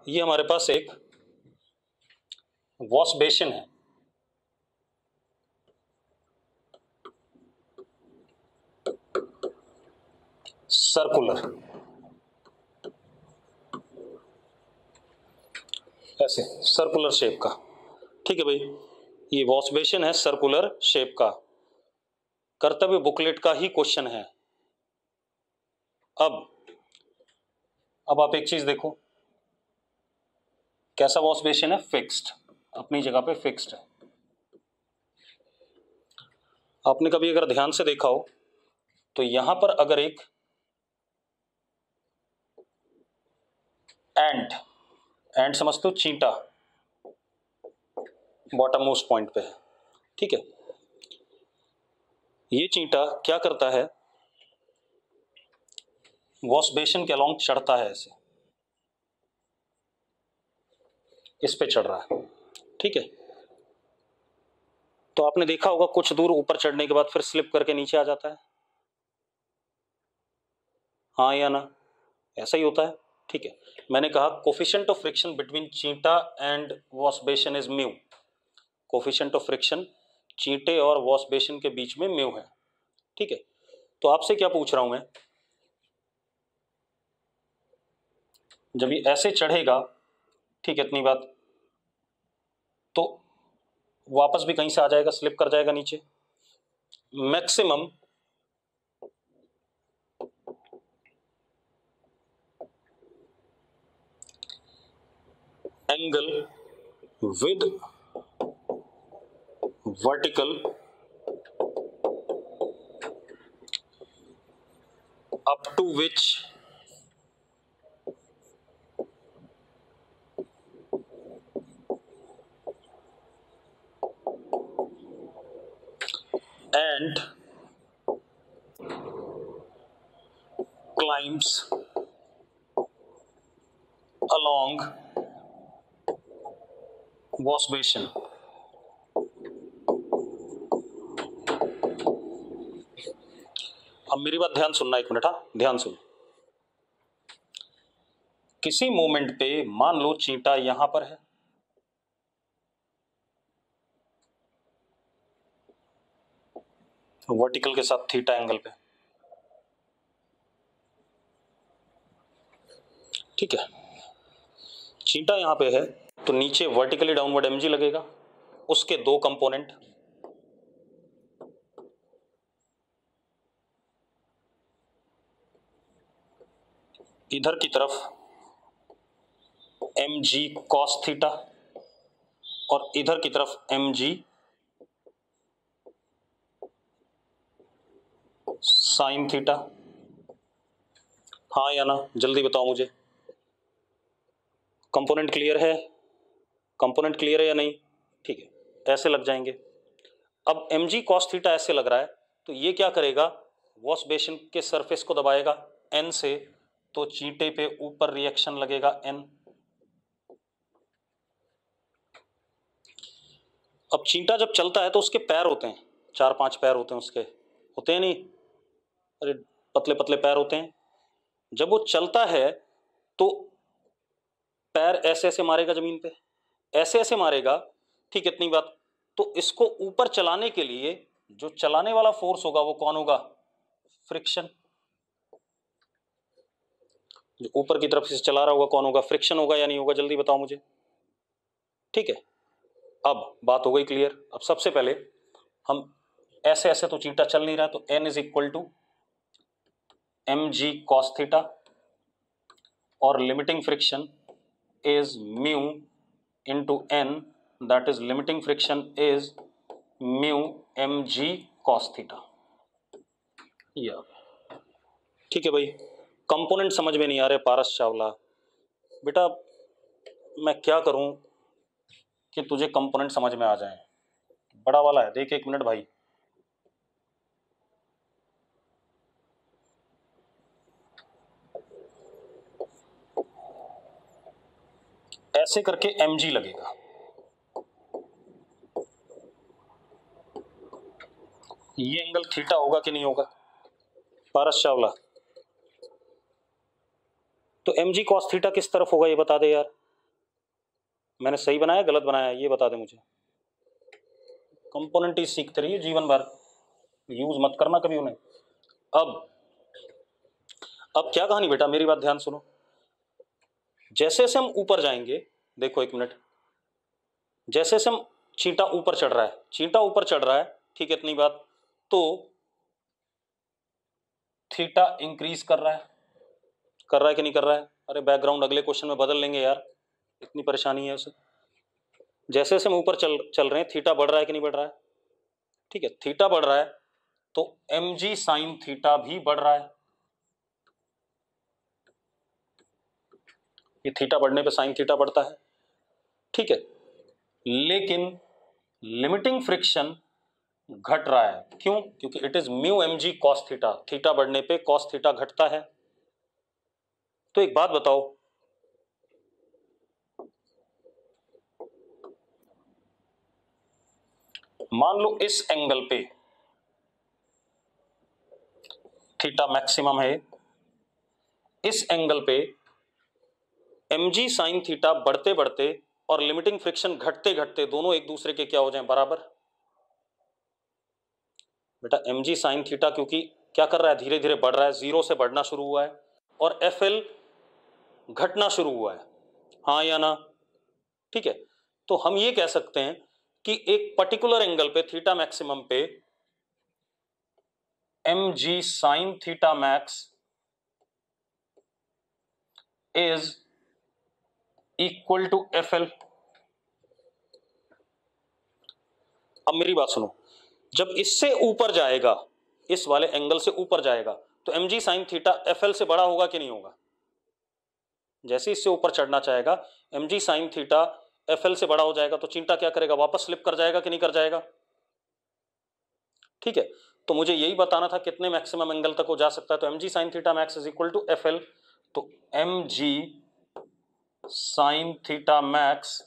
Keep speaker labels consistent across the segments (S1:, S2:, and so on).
S1: ये हमारे पास एक वॉश बेसिन है। सर्कुलर, ऐसे सर्कुलर शेप का। ठीक है भाई, ये वॉश बेसिन है सर्कुलर शेप का। कर्तव्य बुकलेट का ही क्वेश्चन है। अब आप एक चीज देखो, कैसा वॉश बेसिन है? फिक्स्ड, अपनी जगह पे फिक्स्ड है। आपने कभी अगर ध्यान से देखा हो तो यहां पर अगर एक एंड समझते हो, चींटा बॉटम मोस्ट पॉइंट पे है। ठीक है, ये चींटा क्या करता है? वॉश बेसिन के अलोंग चढ़ता है, ऐसे इस पे चढ़ रहा है। ठीक है, तो आपने देखा होगा कुछ दूर ऊपर चढ़ने के बाद फिर स्लिप करके नीचे आ जाता है, हाँ या ना? ऐसा ही होता है। ठीक है, मैंने कहा कोफिशिएंट ऑफ फ्रिक्शन बिटवीन चींटा and wash basin is mu. Coefficient of friction चींटे और वॉश बेसिन के बीच में म्यू है। ठीक है, तो आपसे क्या पूछ रहा हूं मैं, जब ये ऐसे चढ़ेगा, ठीक है, इतनी बात, तो वापस भी कहीं से आ जाएगा, स्लिप कर जाएगा नीचे। Maximum angle with vertical up to which and climbs along wash basin। अब मेरी बात ध्यान सुनना, एक मिनट, हाँ ध्यान सुन। किसी मोमेंट पे मान लो चींटा यहां पर है, वर्टिकल के साथ थीटा एंगल पे। ठीक है, चींटा यहां पे है तो नीचे वर्टिकली डाउनवर्ड mg लगेगा, उसके दो कंपोनेंट, इधर की तरफ mg cos थीटा और इधर की तरफ mg साइन थीटा। हाँ या ना, जल्दी बताओ मुझे, कंपोनेंट क्लियर है? कंपोनेंट क्लियर है या नहीं? ठीक है, ऐसे लग जाएंगे। अब mg cos थीटा ऐसे लग रहा है, तो ये क्या करेगा? वॉश बेसिन के सरफेस को दबाएगा n से, तो चींटे पे ऊपर रिएक्शन लगेगा n। अब चींटा जब चलता है तो उसके पैर होते हैं, 4-5 पैर होते हैं उसके, होते हैं नहीं? अरे पतले पतले पैर होते हैं। जब वो चलता है तो पैर ऐसे ऐसे मारेगा जमीन पे, ऐसे ऐसे मारेगा। ठीक, इतनी बात। तो इसको ऊपर चलाने के लिए जो चलाने वाला फोर्स होगा वो कौन होगा? फ्रिक्शन। जो ऊपर की तरफ से चला रहा होगा कौन होगा? फ्रिक्शन होगा या नहीं होगा? जल्दी बताओ मुझे। ठीक है, अब बात हो गई क्लियर। अब सबसे पहले हम ऐसे ऐसे तो चींटा चल नहीं रहा, तो n is equal to mg cos theta और limiting friction is mu into n, that is limiting friction is mu mg cos theta। या ठीक है भाई, कंपोनेंट समझ में नहीं आ रहे पारस चावला। बेटा मैं क्या करूं कि तुझे कंपोनेंट समझ में आ जाए? बड़ा वाला है, देख 1 मिनट भाई। ऐसे करके mg लगेगा, ये एंगल थीटा होगा कि नहीं होगा पारस चावला? तो mg cos थीटा किस तरफ होगा ये बता दे यार। मैंने सही बनाया गलत बनाया ये बता दे मुझे। कंपोनेंट ही सीखते रहिए जीवन भर, यूज मत करना कभी उन्हें। अब क्या कहानी बेटा, मेरी बात ध्यान सुनो। जैसे जैसे हम ऊपर जाएंगे, देखो एक मिनट, जैसे जैसे हम चींटा ऊपर चढ़ रहा है, चींटा ऊपर चढ़ रहा है, ठीक है इतनी बात, तो थीटा इंक्रीज कर रहा है कि नहीं कर रहा है? अरे बैकग्राउंड अगले क्वेश्चन में बदल लेंगे यार, इतनी परेशानी है उसे। जैसे जैसे हम ऊपर चल रहे हैं, थीटा बढ़ रहा है कि नहीं बढ़ रहा है? ठीक है, थीटा बढ़ रहा है तो mg साइन थीटा भी बढ़ रहा है। ये थीटा बढ़ने पे साइन थीटा बढ़ता है, ठीक है। लेकिन लिमिटिंग फ्रिक्शन घट रहा है, क्यों? क्योंकि it is mu mg cos theta, theta बढ़ने पे कॉस थीटा घटता है। तो एक बात बताओ, मान लो इस एंगल पे थीटा मैक्सिमम है, इस एंगल पे mg साइन थीटा बढ़ते बढ़ते और लिमिटिंग फ्रिक्शन घटते घटते दोनों एक दूसरे के क्या हो जाएं? बराबर। बेटा mg साइन थीटा क्योंकि क्या कर रहा है, धीरे धीरे बढ़ रहा है, जीरो से बढ़ना शुरू हुआ है, और fl घटना शुरू हुआ है, हाँ या ना? ठीक है, तो हम ये कह सकते हैं कि एक पर्टिकुलर एंगल पे थीटा मैक्सिमम पे mg sine theta max is equal to fl। अब मेरी बात सुनो, जब इससे ऊपर जाएगा, इस वाले एंगल से ऊपर जाएगा, तो mg साइन थीटा fl से बड़ा होगा कि नहीं होगा? जैसे इससे ऊपर चढ़ना चाहेगा, mg साइन थीटा fl से बड़ा हो जाएगा, तो चिंता क्या करेगा, वापस स्लिप कर जाएगा कि नहीं कर जाएगा? ठीक है, तो मुझे यही बताना था कितने मैक्सिमम एंगल तक वो जा सकता है। तो mg sine theta max is equal to fl, तो mg sine theta max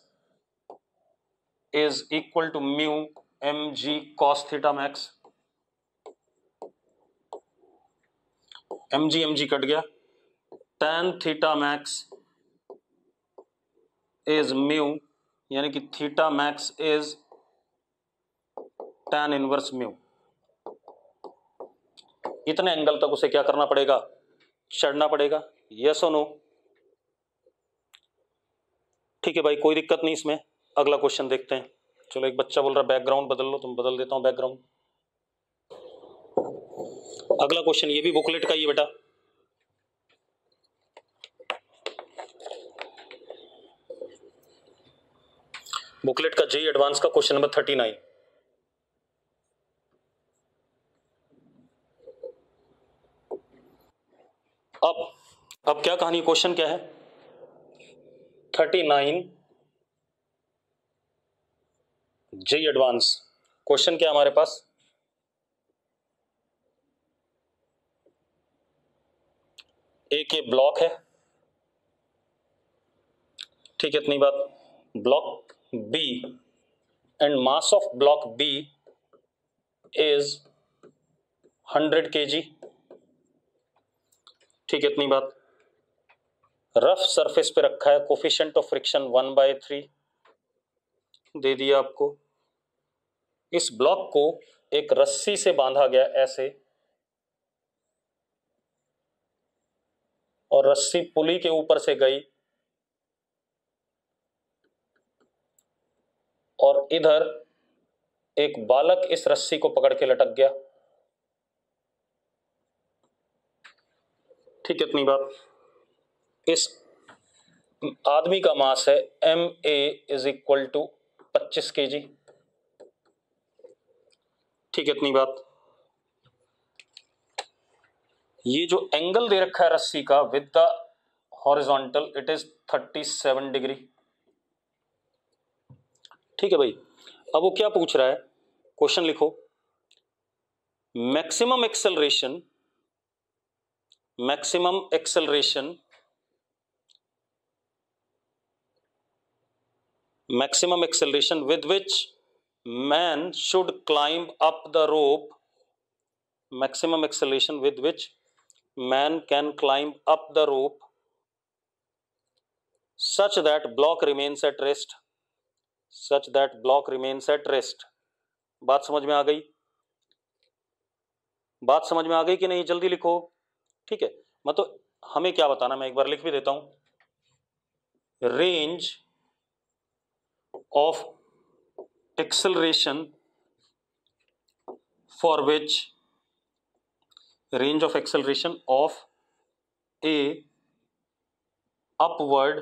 S1: is equal to mu mg cos theta max. mg cut गया, tan theta max is mu, यानी कि theta max is tan inverse mu. इतने angle तक उसे क्या करना पड़ेगा, चढ़ना पड़ेगा, यस और नो? ठीक है भाई, कोई दिक्कत नहीं इसमें। अगला क्वेश्चन देखते हैं। चलो, एक बच्चा बोल रहा बैकग्राउंड बदल लो, तुम बदल देता हूं बैकग्राउंड। अगला क्वेश्चन ये भी बुकलेट का ही है बेटा। बुकलेट का जेई एडवांस का क्वेश्चन नंबर 39। अब क्या कहानी, क्वेश्चन क्या है? 39 जेई एडवांस। क्वेश्चन क्या हमारे पास, एक ये ब्लॉक है, ठीक है इतनी बात, block B and mass of block B is 100 kg, ठीक है इतनी बात। रफ सरफेस पे रखा है, कोफिशिएंट ऑफ फ्रिक्शन 1/3 दे दिया आपको। इस ब्लॉक को एक रस्सी से बांधा गया ऐसे, और रस्सी पुली के ऊपर से गई और इधर एक बालक इस रस्सी को पकड़ के लटक गया, ठीक है इतनी बात। इस आदमी का मास है MA is equal to 25 kg, ठीक है इतनी बात। ये जो एंगल दे रखा है रस्सी का with the horizontal, it is 37 degree, ठीक है भाई। अब वो क्या पूछ रहा है, क्वेश्चन लिखो, maximum acceleration with which man should climb up the rope, maximum acceleration with which man can climb up the rope such that block remains at rest such that block remains at rest. बात समझ में आ गई? बात समझ में आ गई कि नहीं? जल्दी लिखो। ठीक है, मतलब हमें क्या बताना, मैं एक बार लिख भी देता हूं। Range of acceleration for which range of acceleration of a upward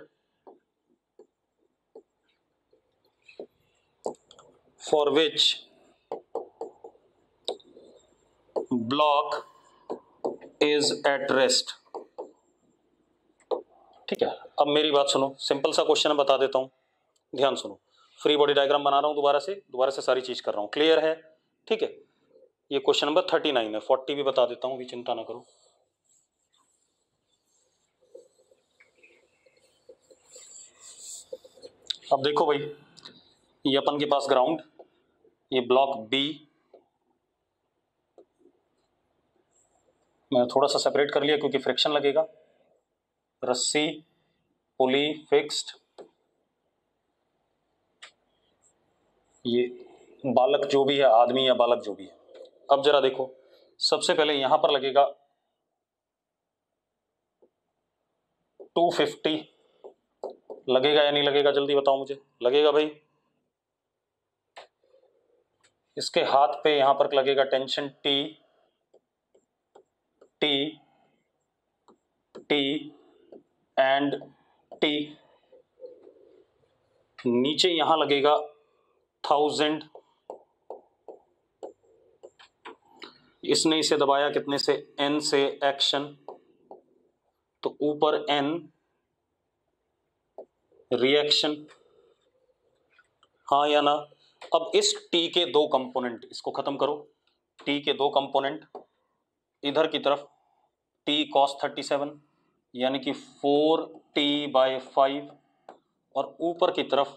S1: for which block is at rest। ठीक है, अब मेरी बात सुनो, सिंपल सा क्वेश्चन बता देता हूं, ध्यान सुनो। फ्री बॉडी डायग्राम बना रहा हूं, दोबारा से सारी चीज कर रहा हूं, क्लियर है? ठीक है, ये क्वेश्चन नंबर 39 है, 40 भी बता देता हूं, भी चिंता ना करो। अब देखो भाई, ये अपन के पास ग्राउंड, ये ब्लॉक बी, मैं थोड़ा सा सेपरेट कर लिया क्योंकि फ्रिक्शन लगेगा। रस्सी, पुली, फिक्स्ड, ये बालक जो भी है, आदमी या बालक जो भी है। अब जरा देखो, सबसे पहले यहां पर लगेगा 250, लगेगा या नहीं लगेगा? जल्दी बताओ मुझे। लगेगा भाई। इसके हाथ पे यहां पर लगेगा tension T, T, T and T. नीचे यहां लगेगा 1000, इसने इसे दबाया कितने से? N से एक्शन, तो ऊपर N रिएक्शन, हाँ या ना? अब इस T के दो कंपोनेंट, इसको खत्म करो। T के दो कंपोनेंट, इधर की तरफ T cos 37 यानी कि 4T/5, और ऊपर की तरफ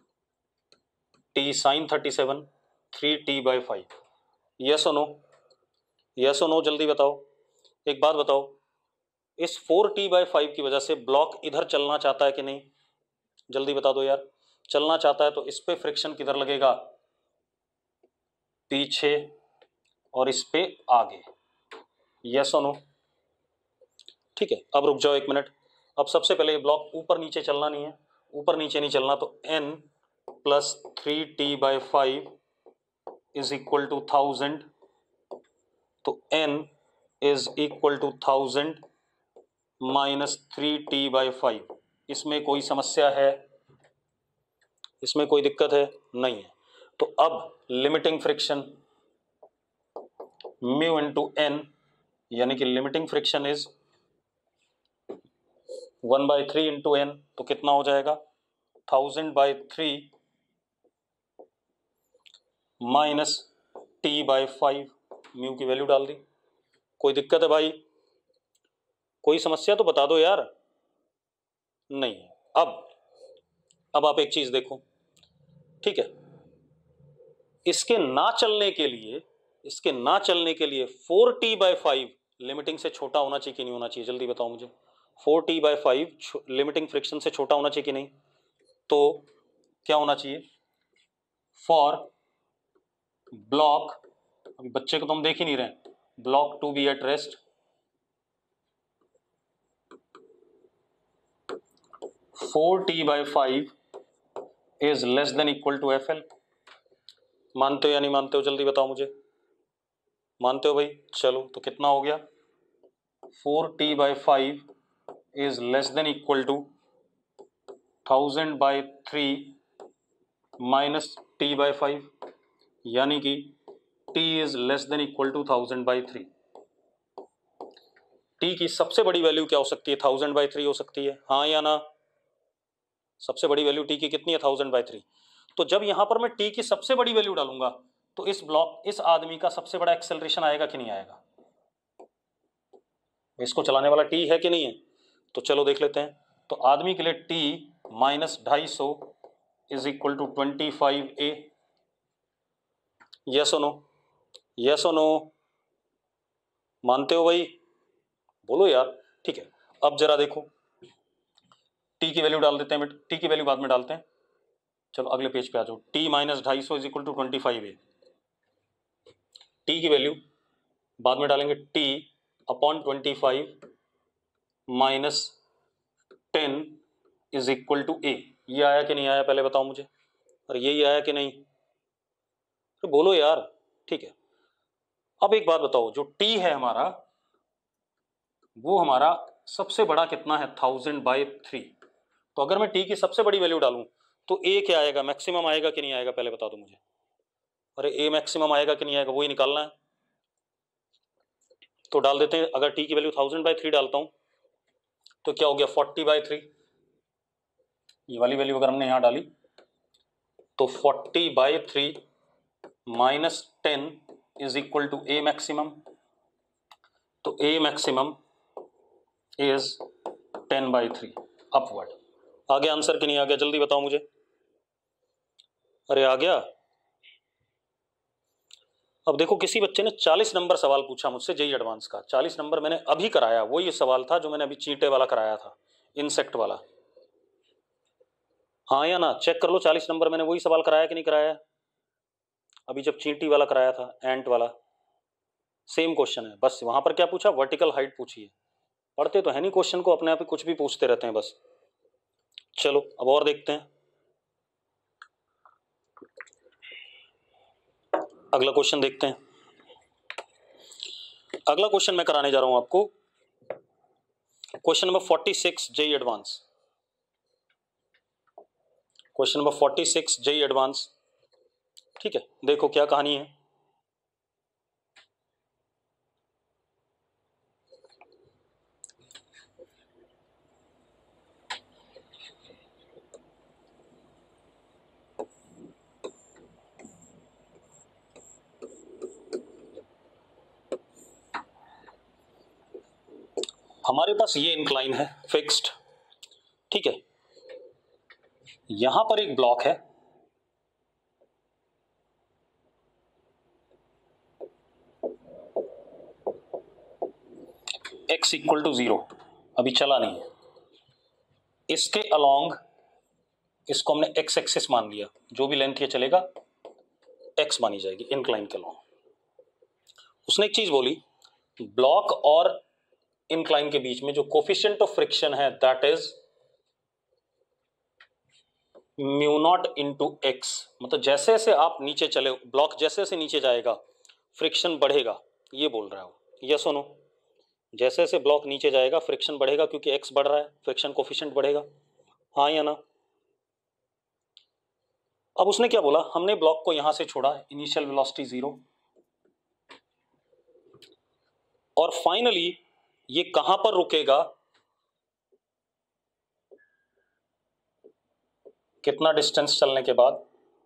S1: T sin 37 3T/5। यस और नो? यस और नो? जल्दी बताओ। एक बात बताओ, इस 4T/5 की वजह से ब्लॉक इधर चलना चाहता है कि नहीं? जल्दी बता दो यार। चलना चाहता है तो इस पे फ्रिक्शन किधर लगेगा? पीछे, और इस पे आगे। यस और नो? ठीक है, अब रुक जाओ एक मिनट। अब सबसे पहले ये ब्लॉक ऊपर नीचे चलना नहीं है, ऊपर नीचे नहीं चलना, तो N + 3T/5 is equal to 1000, तो N is equal to 1000 minus 3T/5। इसमें कोई समस्या है? इसमें कोई दिक्कत है? नहीं है। तो अब limiting friction mu into N, यानी कि limiting friction is 1/3 into N, तो कितना हो जाएगा? 1000/3 माइनस T/5, म्यू की वैल्यू डाल दी। कोई दिक्कत है भाई? कोई समस्या तो बता दो यार। नहीं है। अब आप एक चीज देखो, ठीक है, इसके ना चलने के लिए 4T/5 लिमिटिंग से छोटा होना चाहिए कि नहीं होना चाहिए? जल्दी बताओ मुझे। 4T/5 लिमिटिंग फ्रिक्शन से छोटा होना चाहिए कि नहीं? तो क्या होना चाहिए? फॉर ब्लॉक, अभी बच्चे को तो हम देख ही नहीं रहे, block to B at rest, 4T/5 is less than equal to FL। मानते हो या नहीं मानते हो? जल्दी बताओ मुझे। मानते हो भाई? चलो, तो कितना हो गया? 4T/5 is less than equal to 1000/3 minus T/5, यानी कि T is less than equal to 1000/3। T की सबसे बड़ी वैल्यू क्या हो सकती है? 1000/3 हो सकती है, हाँ या ना? सबसे बड़ी वैल्यू T की कितनी है? 1000/3। तो जब यहां पर मैं T की सबसे बड़ी वैल्यू डालूंगा तो इस आदमी का सबसे बड़ा एक्सेलरेशन आएगा कि नहीं आएगा? इसको चलाने वाला T है कि नहीं है? तो चलो देख लेते हैं। तो आदमी के लिए T -250 is equal to 25A। Yes और नो? यस और नो? मानते हो भाई? बोलो यार। ठीक है, अब जरा देखो, T की वैल्यू डाल देते हैं, T की वैल्यू बाद में डालते हैं। चलो अगले पेज पे आ जाओ। t minus 250 is equal to 25 है। t की वैल्यू बाद में डालेंगे, t upon 25 minus 10 is equal to a। ये आया कि नहीं आया पहले बताओ मुझे। और यही आया कि नहीं, तो बोलो यार। ठीक है, अब एक बात बताओ, जो t है हमारा वो हमारा सबसे बड़ा कितना है, 1000/3। तो अगर मैं t की सबसे बड़ी वैल्यू डालूं तो a क्या आएगा, मैक्सिमम आएगा कि नहीं आएगा पहले बता दो मुझे। अरे a मैक्सिमम आएगा कि नहीं आएगा वही निकालना है। तो डाल देते हैं, अगर t की वैल्यू 1000/3 डालता हूं तो क्या हो गया 40/3। ये वाली वैल्यू अगर हमने यहां डाली तो 40/3 minus 10 is equal to a maximum. तो a मैक्सिमम इज 10/3 अपवर्ड। आ गया आंसर कि नहीं आ गया, जल्दी बताओ मुझे। अरे आ गया। अब देखो, किसी बच्चे ने 40 नंबर सवाल पूछा मुझसे जेईई एडवांस का। 40 नंबर मैंने अभी कराया, वही सवाल था जो मैंने अभी चींटे वाला कराया था, इंसेक्ट वाला। हाँ या ना, चेक कर लो 40 नंबर मैंने वही सवाल कराया कि नहीं कराया। अभी जब चींटी वाला कराया था, एंट वाला, सेम क्वेश्चन है। बस वहां पर क्या पूछा, वर्टिकल हाइट पूछी है। पढ़ते तो है नहीं क्वेश्चन को, अपने आप ही कुछ भी पूछते रहते हैं बस। चलो अब और देखते हैं। अगला क्वेश्चन देखते हैं। अगला क्वेश्चन मैं कराने जा रहा हूं आपको, question number 46 JEE advance. Question number 46 JEE advance. ठीक है, देखो क्या कहानी है। हमारे पास ये इंक्लाइन है फिक्स्ड। ठीक है, यहां पर एक ब्लॉक है, x इक्वल टू 0, अभी चला नहीं है। इसके अलोंग इसको हमने x एक्सिस मान लिया, जो भी लेंथ ये चलेगा x मानी जाएगी इंक्लाइन के अलोंग। उसने एक चीज बोली, ब्लॉक और इंक्लाइन के बीच में जो कोफिशिएंट ऑफ फ्रिक्शन है that is mu not into x. मतलब जैसे जैसे आप नीचे चले, ब्लॉक जैसे जैसे नीचे जाएगा फ्रिक्शन बढ़ेगा, ये बोल रहा है। ये सुनो, जैसे जैसे ब्लॉक नीचे जाएगा फ्रिक्शन बढ़ेगा क्योंकि एक्स बढ़ रहा है, फ्रिक्शन कोफिशिएंट बढ़ेगा। हाँ या ना। अब उसने क्या बोला, हमने ब्लॉक को यहां से छोड़ा, इनिशियल वेलोसिटी 0, और फाइनली ये कहां पर रुकेगा, कितना डिस्टेंस चलने के बाद,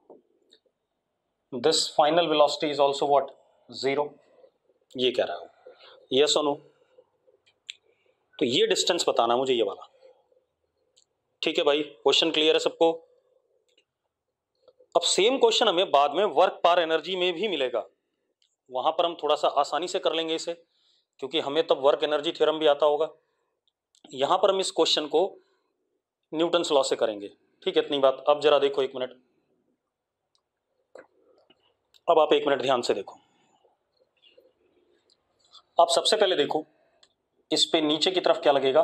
S1: this final velocity is also what, 0। ये कह रहा हूं, ये सुनो। तो ये डिस्टेंस बताना मुझे, ये वाला। ठीक है भाई, क्वेश्चन क्लियर है सबको। अब सेम क्वेश्चन हमें बाद में वर्क पर एनर्जी में भी मिलेगा, वहां पर हम थोड़ा सा आसानी से कर लेंगे इसे, क्योंकि हमें तब वर्क एनर्जी थ्योरम भी आता होगा। यहां पर हम इस क्वेश्चन को न्यूटन्स लॉ से करेंगे। ठीक है, इतनी बात। अब जरा देखो एक मिनट, अब आप एक मिनट ध्यान से देखो। आप सबसे पहले देखो, इस पे नीचे की तरफ क्या लगेगा,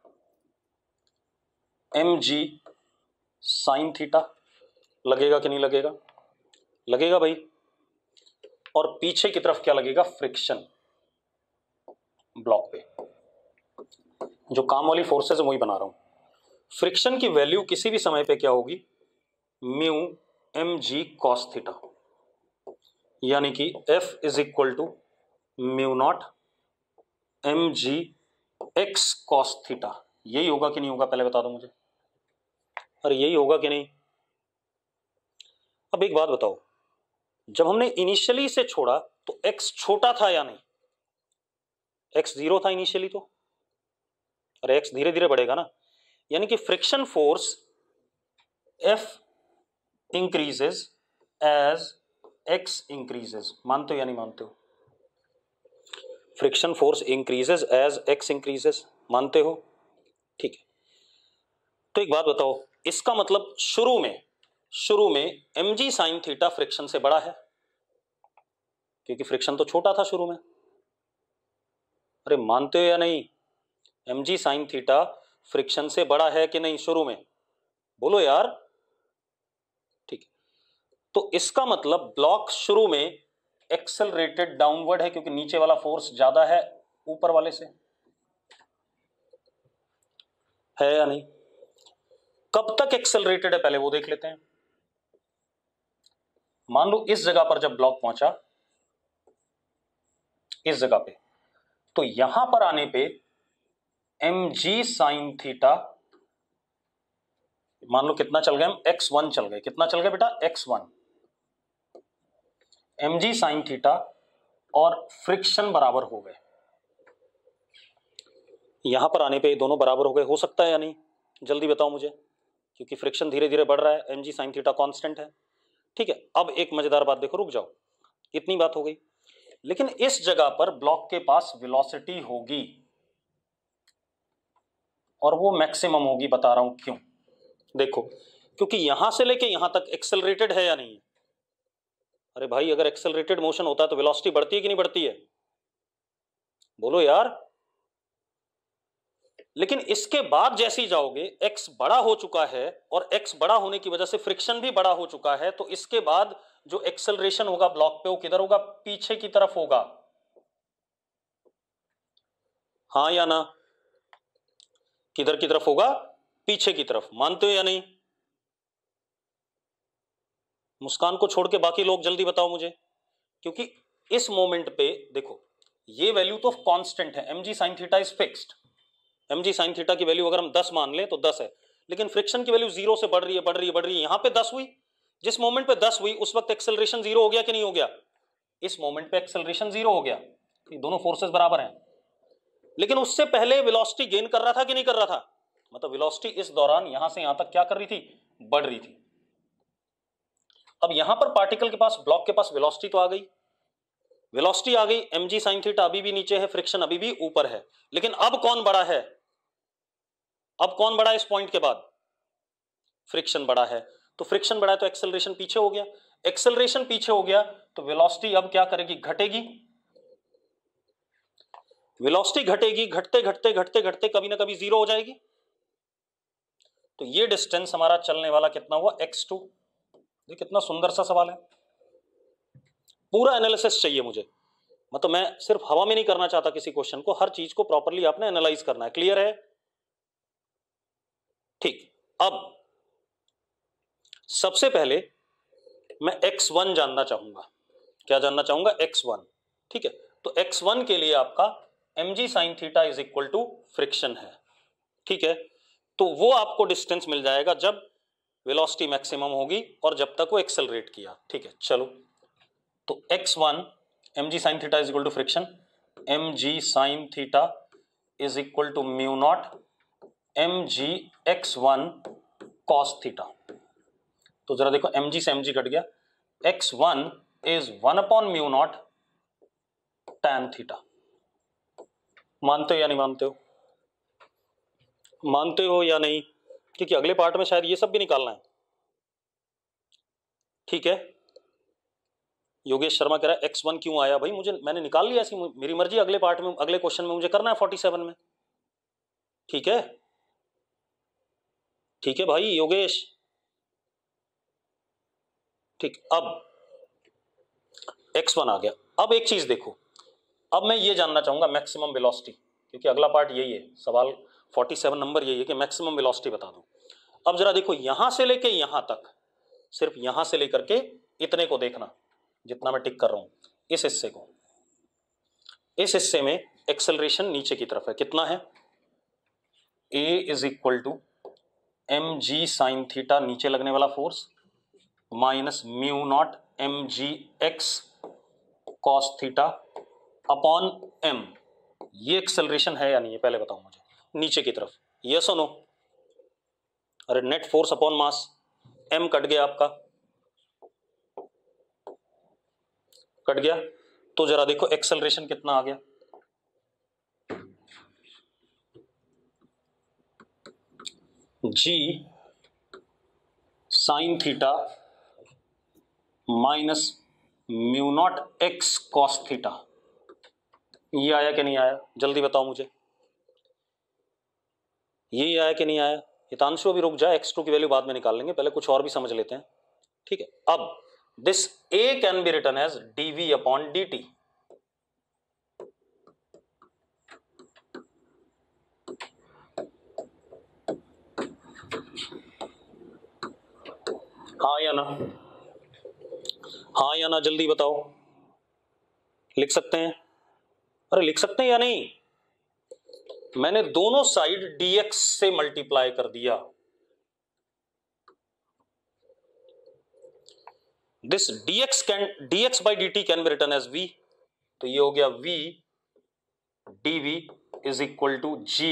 S1: mg साइन थीटा लगेगा कि नहीं लगेगा, लगेगा भाई। और पीछे की तरफ क्या लगेगा, फ्रिक्शन ब्लॉक पे। जो काम वाली फोर्सेस है वही बना रहा हूं। फ्रिक्शन की वैल्यू किसी भी समय पे क्या होगी, म्यू mg कॉस थीटा, यानी कि F is equal to mu not mg x cos theta. यही होगा कि नहीं होगा पहले बता दो मुझे। अरे यही होगा कि नहीं। अब एक बात बताओ, जब हमने इनिशियली से छोड़ा तो x छोटा था या नहीं, x 0 था इनिशियली तो, अरे x धीरे धीरे बढ़ेगा ना। यानी कि friction force F increases as x increases. मानते हो या नहीं मानते हो, friction force increases as x increases, मानते हो। ठीक है, तो एक बात बताओ, इसका मतलब शुरू में mg साइन थीटा फ्रिक्शन से बड़ा है, क्योंकि फ्रिक्शन तो छोटा था शुरू में। अरे मानते हो या नहीं? mg साइन थीटा फ्रिक्शन से बड़ा है कि नहीं शुरू में? बोलो यार। ठीक है, तो इसका मतलब ब्लॉक शुरू में एक्सेलरेटेड डाउनवर्ड है, क्योंकि नीचे वाला फोर्स ज्यादा है ऊपर वाले से, है या नहीं? कब तक एक्सेलरेटेड है पहले वो देख लेते हैं। मान लो इस जगह पर जब ब्लॉक पहुंचा, इस जगह पे, तो यहां पर आने पे mg साइन थीटा, मान लो कितना चल गए हम, x1 चल गए। कितना चल गए बेटा? x1। mg साइन थीटा और फ्रिक्शन बराबर हो गए। यहां पर आने पे दोनों बराबर हो गए, हो सकता है या नहीं? जल्दी बताओ मुझे, क्योंकि फ्रिक्शन धीरे धीरे बढ़ रहा है, mg साइन थीटा कांस्टेंट है। ठीक है, अब एक मजेदार बात देखो, रुक जाओ, इतनी बात हो गई। लेकिन इस जगह पर ब्लॉक के पास वेलोसिटी होगी, और वो मैक्सिमम होगी। बता रहा हूं क्यों। देखो, क्योंकि यहां से लेके यहां तक एक्सेलरेटेड है या नहीं है? अरे भाई, अगर एक्सेलरेटेड मोशन होता है तो वेलोसिटी बढ़ती है कि नहीं बढ़ती है? बोलो यार। लेकिन इसके बाद जैसे ही जाओगे, x बड़ा हो चुका है, और x बड़ा होने की वजह से फ्रिक्शन भी बड़ा हो चुका है, तो इसके बाद जो एक्सेलरेशन होगा ब्लॉक पे, वो किधर होगा? पीछे की तरफ होगा। हाँ या ना? किधर की तरफ होगा? पीछे की तरफ। मानते हो या नहीं? मुस्कान को छोड़ के बाकी लोग जल्दी बताओ मुझे, क्योंकि इस मोमेंट पे देखो, ये वैल्यू तो कांस्टेंट है, mg sin theta is fixed. mg sin theta की वैल्यू अगर हम 10 मान ले तो 10 है, लेकिन फ्रिक्शन की वैल्यू 0 से बढ़ रही है, बढ़ रही है, बढ़ रही है। यहां पे 10 हुई, जिस मोमेंट पे 10 हुई उस वक्त एक्सेलरेशन 0 हो गया कि नहीं हो गया? इस मोमेंट पे एक्सेलरेशन 0 हो गया, दोनों फोर्सेस बराबर हैं। लेकिन उससे पहले वेलोसिटी गेन कर रहा था कि नहीं कर रहा था? मतलब वेलोसिटी इस दौरान यहां से यहां तक क्या कर रही थी? बढ़ रही थी। अब यहां पर पार्टिकल के पास, ब्लॉक के पास वेलोसिटी तो आ गई, वेलोसिटी आ गई, mg sin थीटा अभी भी नीचे है, फ्रिक्शन अभी भी ऊपर है। लेकिन अब कौन बड़ा है? अब कौन बड़ा है इस पॉइंट के बाद? फ्रिक्शन बड़ा है। तो फ्रिक्शन बड़ा है तो एक्सेलरेशन पीछे हो गया, एक्सेलरेशन पीछे हो गया तो वेलोसिटी अब क्या करेगी? घटेगी। वेलोसिटी घटेगी, घटते घटते घटते घटते कभी ना कभी 0 हो जाएगी। तो ये डिस्टेंस हमारा चलने वाला कितना हुआ? x2। ये कितना सुंदर सा सवाल है। पूरा एनालिसिस चाहिए मुझे, मतलब मैं सिर्फ हवा में नहीं करना चाहता किसी क्वेश्चन को, हर चीज को प्रॉपर्ली आपने एनालाइज करना है। क्लियर है? ठीक। अब सबसे पहले मैं x1 जानना चाहूंगा। क्या जानना चाहूंगा? x1। ठीक है, तो x1 के लिए आपका mg sin theta is equal to friction है। ठीक है, तो वो आपको डिस्टेंस मिल जाएगा जब वेलोसिटी मैक्सिमम होगी और जब तक वो एक्सेलरेट किया। ठीक है, चलो, तो x1 mg sin theta is equal to friction, mg sin theta is equal to mu not mg x1 cos theta. तो जरा देखो, mg से mg कट गया, x1 is 1 upon mu not tan theta. मानते हो या नहीं मानते हो? मानते हो या नहीं? क्योंकि अगले पार्ट में शायद ये सब भी निकालना है। ठीक है, योगेश शर्मा कह रहा है x1 क्यों आया? भाई मुझे, मैंने निकाल लिया, ऐसी मेरी मर्जी। अगले पार्ट में, अगले क्वेश्चन में मुझे करना है 47 में। ठीक है, ठीक है भाई योगेश। ठीक, अब x1 आ गया। अब एक चीज देखो, अब मैं ये जानना चाहूंगा मैक्सिमम वेलोसिटी, क्योंकि अगला पार्ट यही है, सवाल 47 नंबर यही है कि मैक्सिमम वेलोसिटी बता दो। अब जरा देखो, यहां से लेके यहां तक, सिर्फ यहां से लेकर के इतने को देखना, जितना मैं टिक कर रहा हूं, इस हिस्से को, इस हिस्से में एक्सेलरेशन नीचे की तरफ है। कितना है? a is equal to mg sine theta, नीचे लगने वाला force, minus mu not mg x cos theta upon m। ये एक्सेलरेशन है या नहीं है पहले बताओ मुझे, नीचे की तरफ, यस और नो? अरे net force upon mass, m cut गया आपका, कट गया। तो जरा देखो एक्सेलरेशन कितना आ गया? g sine theta minus mu naught x cos theta. ये आया कि नहीं आया, जल्दी बताओ मुझे, ये आया कि नहीं आया? हितांशु अभी रुक जाए, x2 की वैल्यू बाद में निकाल लेंगे, पहले कुछ और भी समझ लेते हैं, ठीक है। अब this a can be written as dv upon dt। हाँ या ना, हाँ या ना, जल्दी बताओ, लिख सकते हैं? अरे लिख सकते हैं या नहीं? मैंने दोनों साइड dx से मल्टीप्लाई कर दिया। This dx by dt can be written as v, तो ये हो गया v dv is equal to g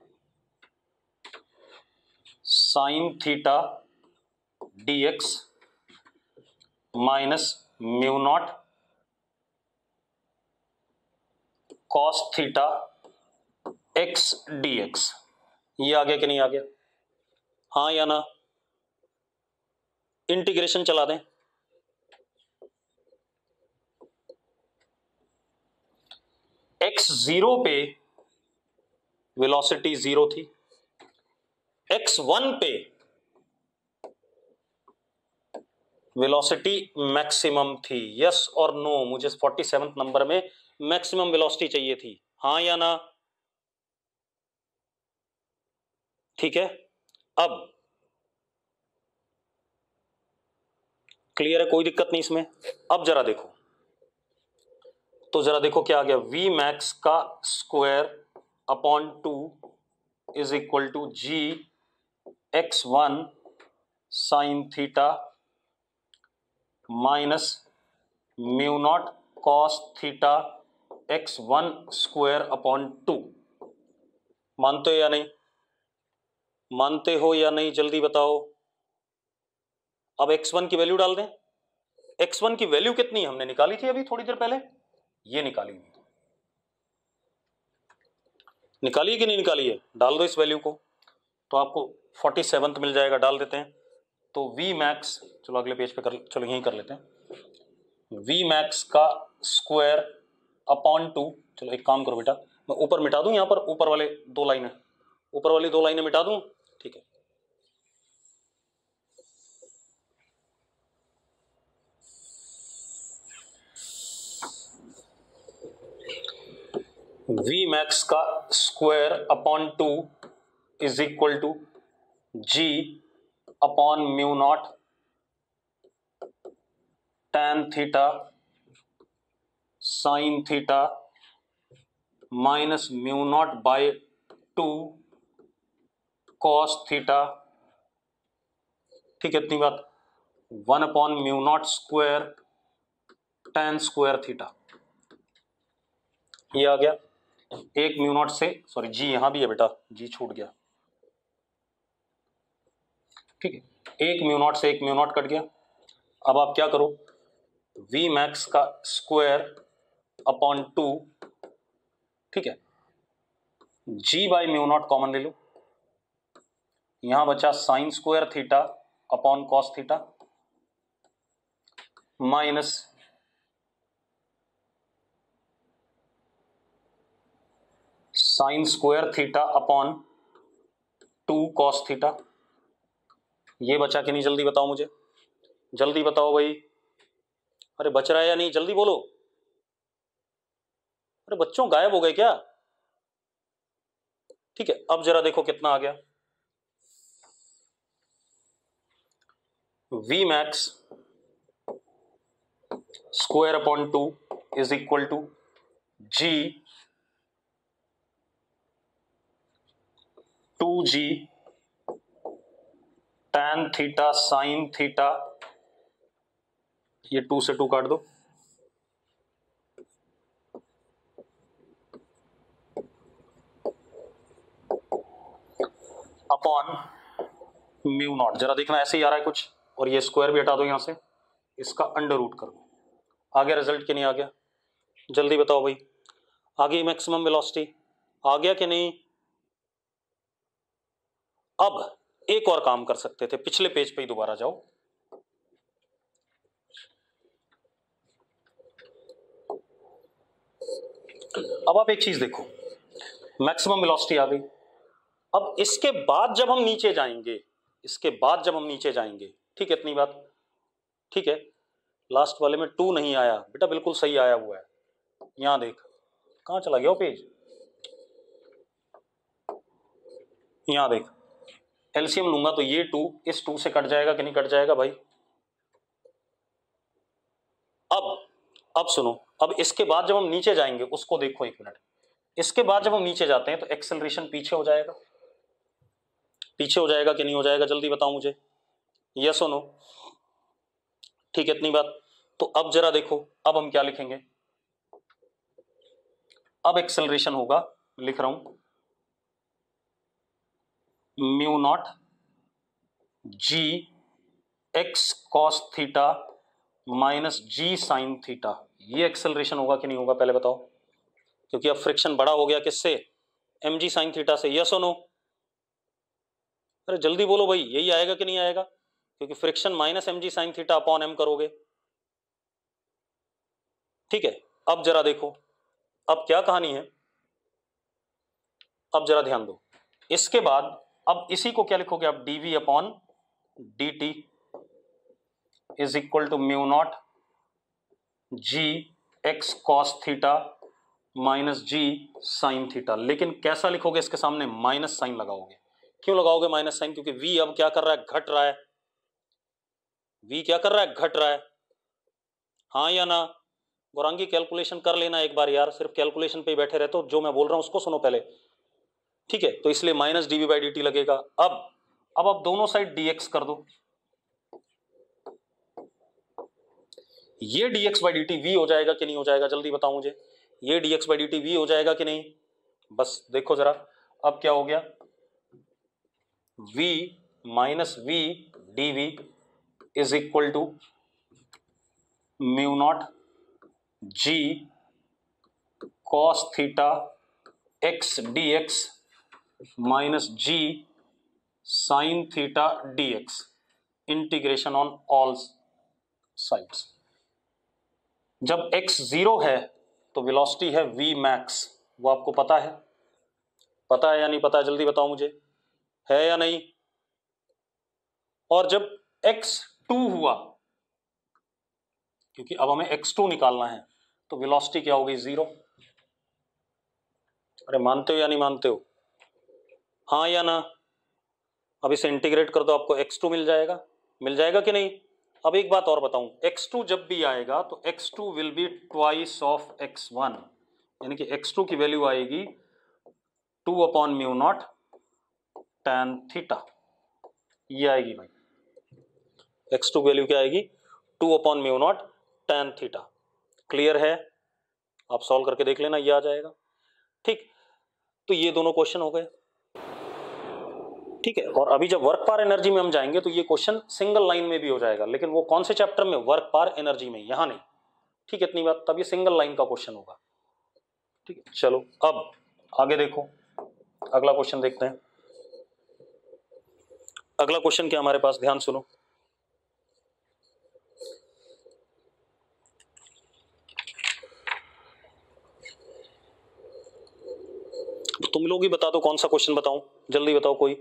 S1: sine theta dx minus mu naught cos theta x dx। ये आ गया कि नहीं आ गया? हाँ या ना? इंटीग्रेशन चला दें। x0 पे वेलोसिटी 0 थी, x1 पे वेलोसिटी मैक्सिमम थी। यस और नो? मुझे 47 नंबर में मैक्सिमम वेलोसिटी चाहिए थी, हाँ या ना? ठीक है, अब क्लियर है, कोई दिक्कत नहीं इसमें। अब जरा देखो, तो जरा देखो क्या आ गया, v मैक्स का square upon 2 is equal to g x1 sine theta minus mu naught cos theta x1 square upon 2। मानते हो या नहीं? मानते हो या नहीं, जल्दी बताओ। अब x1 की वैल्यू डाल दें। x1 की वैल्यू कितनी हमने निकाली थी अभी थोड़ी देर पहले? ये निकाली है, निकाली है कि नहीं निकाली है? डाल दो इस वैल्यू को, तो आपको 47 मिल जाएगा, डाल देते हैं। तो v मैक्स, चलो अगले पेज पे कर, चलो यहीं कर लेते हैं। v मैक्स का स्क्वायर अपॉन 2, चलो एक काम करो बेटा, मैं ऊपर मिटा दूं, यहां पर ऊपर वाले 2 लाइनें, ऊपर वाली 2 लाइनें मिटा दूं, ठीक है। v मैक्स का square upon 2 is equal to g upon mu not tan theta sine theta minus mu naught by 2 cos theta. ठीक है, इतनी बात। 1 upon mu naught square tan square theta, ये आ गया। एक म्यू नॉट से, सॉरी जी यहां भी है बेटा, जी छूट गया, ठीक है, एक म्यू नॉट से एक म्यू नॉट कट गया। अब आप क्या करो, v मैक्स का स्क्वायर अपॉन 2, ठीक है, g by mu naught common ले लो, यहां बचा sine square theta upon cos theta minus sine square theta upon 2 cos theta. ये बचा कि नहीं, जल्दी बताओ मुझे, जल्दी बताओ भाई। अरे बच रहा है या नहीं, जल्दी बोलो। अरे बच्चों गायब हो गए क्या? ठीक है, अब जरा देखो कितना आ गया। v max square upon 2 is equal to g 2g tan theta sine theta, ये 2 से 2 काट दो, अपॉन म्यू नॉट। जरा देखना ऐसे ही आ रहा है कुछ, और ये स्क्वायर भी हटा दो यहां से, इसका अंडर रूट कर दो। आ गया रिजल्ट कि नहीं आ गया? जल्दी बताओ भाई, आ गई मैक्सिमम वेलोसिटी? आ गया कि नहीं? अब एक और काम कर सकते थे, पिछले पेज पे ही दोबारा जाओ। अब आप एक चीज देखो, मैक्सिमम वेलोसिटी आ गई। अब इसके बाद जब हम नीचे जाएंगे, ठीक है, इतनी बात ठीक है। लास्ट वाले में 2 नहीं आया बेटा, बिल्कुल सही आया हुआ है। यहां देख, कहां चला गया वो पेज, यहां देख, एलसीएम लूंगा तो ये 2 इस 2 से कट जाएगा कि नहीं कट जाएगा भाई। अब सुनो, अब इसके बाद जब हम नीचे जाएंगे उसको देखो एक मिनट। इसके बाद जब हम नीचे जाते हैं तो एक्सेलरेशन पीछे हो जाएगा कि नहीं हो जाएगा, जल्दी बताओ मुझे, यस और नो। ठीक है, इतनी बात। तो अब जरा देखो, अब हम क्या लिखेंगे। अब एक्सेलरेशन होगा, लिख रहा हूं, mu naught g x cos theta minus g sine theta. ये एक्सेलरेशन होगा कि नहीं होगा पहले बताओ, क्योंकि अब फ्रिक्शन बड़ा हो गया किससे, एम जी साइन थीटा से, यस और नो। अरे जल्दी बोलो भाई, यही आएगा कि नहीं आएगा, क्योंकि friction minus m g sine theta upon m करोगे। ठीक है, अब जरा देखो, अब क्या कहानी है, अब जरा ध्यान दो। इसके बाद अब इसी को क्या लिखोगे आप, dv upon dt is equal to mu naught g x cos theta minus g sine theta. लेकिन कैसा लिखोगे, इसके सामने माइनस साइन लगाओगे। क्यों लगाओगे माइनस साइन, क्योंकि v अब क्या कर रहा है, घट रहा है। v क्या कर रहा है, घट रहा है, हाँ या ना। गौरांगी कैलकुलेशन कर लेना एक बार यार, सिर्फ कैलकुलेशन पे ही बैठे रहते हो, जो मैं बोल रहा हूं उसको सुनो पहले। ठीक है, तो इसलिए minus dv by d t लगेगा। अब आप दोनों साइड dx कर दो, ये dx by d t v हो जाएगा कि नहीं हो जाएगा, जल्दी बताओ मुझे, ये dx by d t v हो जाएगा कि नहीं। बस देखो जरा, अब क्या हो गया, v minus v d v is equal to mu naught g cos theta x d x minus g sine theta d x, integration on all sides. जब x 0 है तो वेलोसिटी है v मैक्स, वो आपको पता है या नहीं पता है, जल्दी बताओ मुझे, है या नहीं। और जब x 2 हुआ, क्योंकि अब हमें x2 निकालना है, तो वेलोसिटी क्या होगी, 0। अरे मानते हो या नहीं मानते हो, हाँ या ना। अब इसे इंटीग्रेट कर दो, आपको x2 मिल जाएगा कि नहीं। अब एक बात और बताऊं, x2 जब भी आएगा तो x2 will be twice of x1, यानी कि x2 की वैल्यू आएगी 2 upon mu not tan theta, ये आएगी भाई। x2 वैल्यू क्या आएगी, 2 upon mu not tan theta. Clear है, आप सॉल्व करके देख लेना, ये आ जाएगा। ठीक, तो ये दोनों क्वेश्चन हो गए। ठीक है, और अभी जब वर्क पार एनर्जी में हम जाएंगे तो ये क्वेश्चन सिंगल लाइन में भी हो जाएगा, लेकिन वो कौन से चैप्टर में, वर्क पार एनर्जी में, यहां नहीं। ठीक है, इतनी बात, तब ये सिंगल लाइन का क्वेश्चन होगा। ठीक है, चलो अब आगे देखो, अगला क्वेश्चन देखते हैं। अगला क्वेश्चन क्या हमारे पास, ध्यान सुनो। तुम लोग ही बता दो कौन सा क्वेश्चन बताऊं, जल्दी बताओ कोई।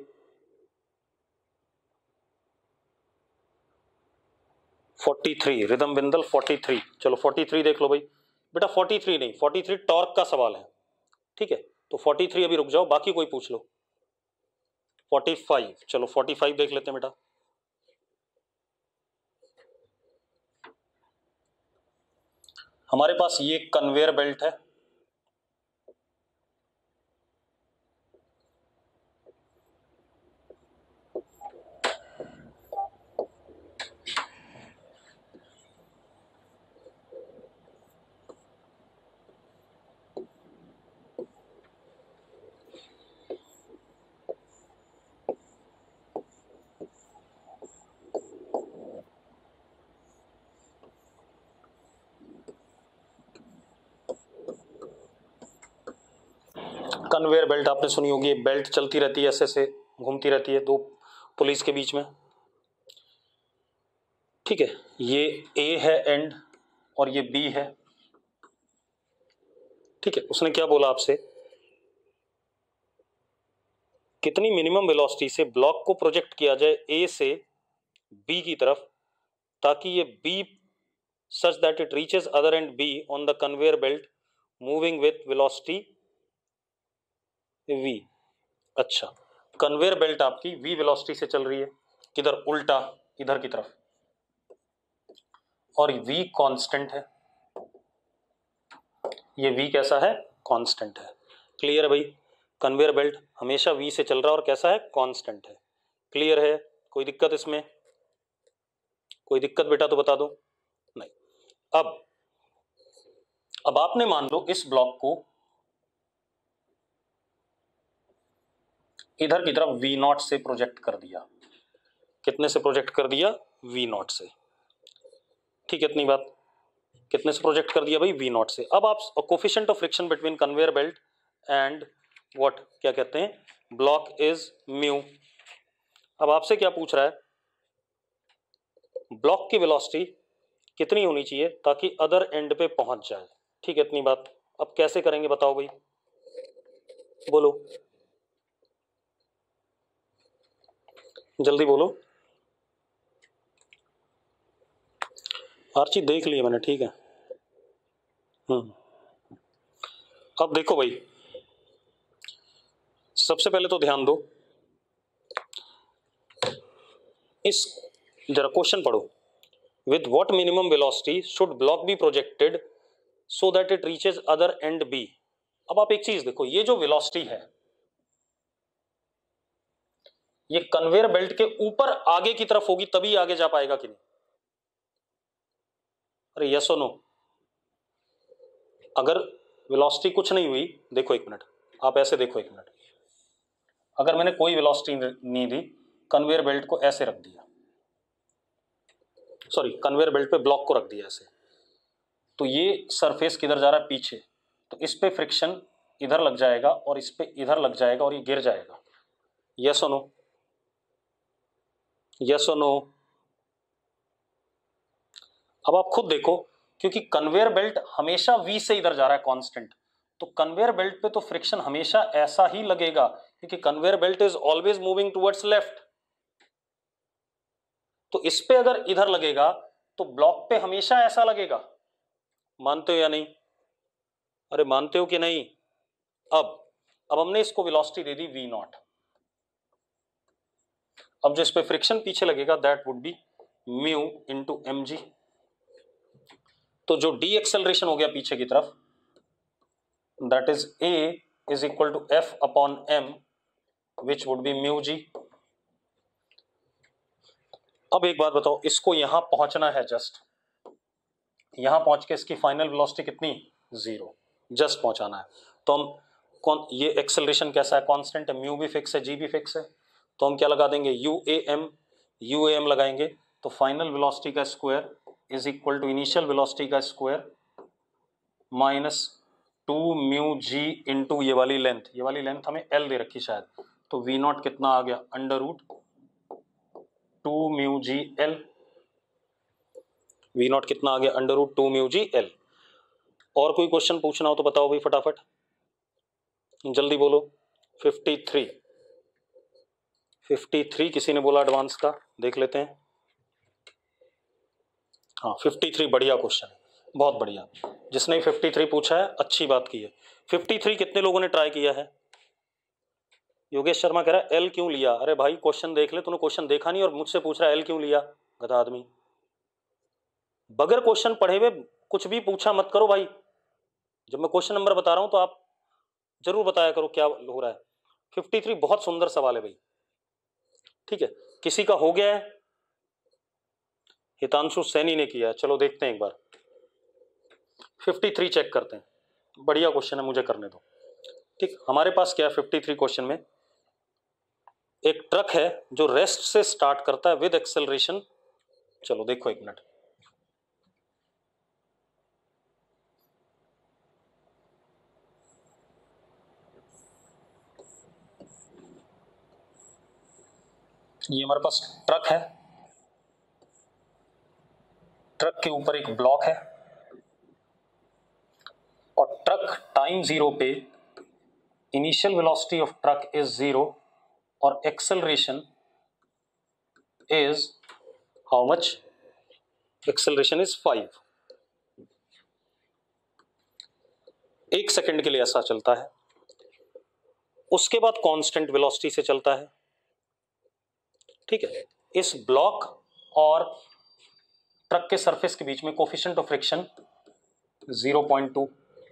S1: फोर्टी थ्री, रिदम बिंदल 43, चलो 43 देख लो भाई। बेटा 43 नहीं, 43 टॉर्क का सवाल है। ठीक है, तो 43 अभी रुक जाओ, बाकी कोई पूछ लो। 45, चलो 45 देख लेते हैं बेटा। हमारे पास ये कन्वेयर बेल्ट है, कन्वेयर बेल्ट आपने सुनी होगी, बेल्ट चलती रहती है, ऐसे से घूमती रहती है, 2 पुलिस के बीच में, ठीक है। ये ए है एंड और ये बी है, ठीक है। उसने क्या बोला आपसे, कितनी मिनिमम वेलोसिटी से ब्लॉक को प्रोजेक्ट किया जाए ए से बी की तरफ ताकि ये B such that it reaches other end B on the conveyor belt moving with velocity v। अच्छा, कन्वेयर बेल्ट आपकी v वेलोसिटी से चल रही है, किधर, उल्टा इधर की तरफ, और v कांस्टेंट है, ये v कैसा है, कांस्टेंट है। क्लियर है भाई, कन्वेयर बेल्ट हमेशा v से चल रहा है और कैसा है, कांस्टेंट है। क्लियर है, कोई दिक्कत इसमें, कोई दिक्कत बेटा तो बता दो, नहीं। अब आपने मान लो इस ब्लॉक को इधर की तरफ V0 से प्रोजेक्ट कर दिया, कितने से प्रोजेक्ट कर दिया, V0 से, ठीक है। इतनी बात, कितने से प्रोजेक्ट कर दिया भाई, V0 से। अब आप coefficient of friction between conveyor belt and what, क्या कहते हैं, ब्लॉक इज म्यू। अब आपसे क्या पूछ रहा है, ब्लॉक की वेलोसिटी कितनी होनी चाहिए ताकि अदर एंड पे पहुंच जाए, ठीक है। इतनी बात, अब कैसे करेंगे बताओ भाई, बोलो जल्दी बोलो। हर चीज देख ली मैंने, ठीक है। अब देखो भाई, सबसे पहले तो ध्यान दो, इस जरा क्वेश्चन पढ़ो, with what minimum velocity should block be projected so that it reaches other end B. अब आप एक चीज देखो, ये जो वेलोसिटी है ये कन्वेयर बेल्ट के ऊपर आगे की तरफ होगी तभी आगे जा पाएगा कि नहीं, अरे यस और नो। अगर वेलोसिटी कुछ नहीं हुई, देखो एक मिनट, आप ऐसे देखो एक मिनट, अगर मैंने कोई वेलोसिटी नहीं दी, कन्वेयर बेल्ट को ऐसे रख दिया, सॉरी कन्वेयर बेल्ट पे ब्लॉक को रख दिया ऐसे, तो ये सरफेस किधर जा रहा है, पीछे, तो इस पे फ्रिक्शन इधर लग जाएगा और इस पे इधर लग जाएगा और ये गिर जाएगा, यस और नो, यस और नो। अब आप खुद देखो, क्योंकि कन्वेयर बेल्ट हमेशा V से इधर जा रहा है कांस्टेंट, तो कन्वेयर बेल्ट पे तो फ्रिक्शन हमेशा ऐसा ही लगेगा, क्योंकि conveyor belt is always moving towards left. तो इस पे अगर इधर लगेगा तो ब्लॉक पे हमेशा ऐसा लगेगा, मानते हो या नहीं, अरे मानते हो कि नहीं। अब हमने इसको वेलोसिटी दे दी V0, अब जो इस पे फ्रिक्शन पीछे लगेगा that would be mu into mg। तो जो डी एक्सेलरेशन हो गया पीछे की तरफ, that is a is equal to f upon m which would be mu g। अब एक बात बताओ, इसको यहां पहुंचना है, जस्ट यहां पहुंच के इसकी फाइनल वेलोसिटी कितनी, 0, जस्ट पहुंचाना है। तो हम कौन, ये एक्सेलरेशन कैसा है, कांस्टेंट है, म्यू भी फिक्स है, जी भी फिक्स है, तो हम क्या लगा देंगे, यू ए एम लगाएंगे, तो फाइनल वेलोसिटी का square is equal to initial velocity का square minus 2 mu g into ये वाली लेंथ हमें एल दे रखी शायद, तो वी नॉट कितना आ गया, under root 2 mu g l, v naught कितना आ गया, under root 2 mu g l. और कोई क्वेश्चन पूछना हो तो बताओ भाई फटाफट, जल्दी बोलो। 53 किसी ने बोला एडवांस का, देख लेते हैं। हाँ 53, बढ़िया क्वेश्चन है, बहुत बढ़िया, जिसने 53 पूछा है अच्छी बात की है। 53 कितने लोगों ने ट्राई किया है, योगेश शर्मा कह रहा है एल क्यों लिया, अरे भाई क्वेश्चन देख ले, तूने क्वेश्चन देखा नहीं और मुझसे पूछ रहा है एल क्यों लिया, गधा आदमी। बगैर क्वेश्चन पढ़े हुए कुछ भी पूछा मत करो भाई, जब मैं क्वेश्चन नंबर बता रहा हूं तो आप जरूर बताया करो क्या हो रहा है। 53 बहुत सुंदर सवाल है भाई, ठीक है। किसी का हो गया है, हितांशु सैनी ने किया है, चलो देखते हैं एक बार 53 चेक करते हैं, बढ़िया क्वेश्चन है, मुझे करने दो, ठीक। हमारे पास क्या है 53 क्वेश्चन में, एक ट्रक है जो रेस्ट से स्टार्ट करता है विद एक्सेलरेशन, चलो देखो एक मिनट, ये हमारे पास ट्रक है, ट्रक के ऊपर एक ब्लॉक है और ट्रक टाइम 0 पे initial velocity of truck is 0 और acceleration is how much? Acceleration is 5। 1 second के लिए ऐसा चलता है, उसके बाद कांस्टेंट वेलोसिटी से चलता है। ठीक है, इस ब्लॉक और ट्रक के सरफेस के बीच में कोफिशिएंट ऑफ फ्रिक्शन 0.2।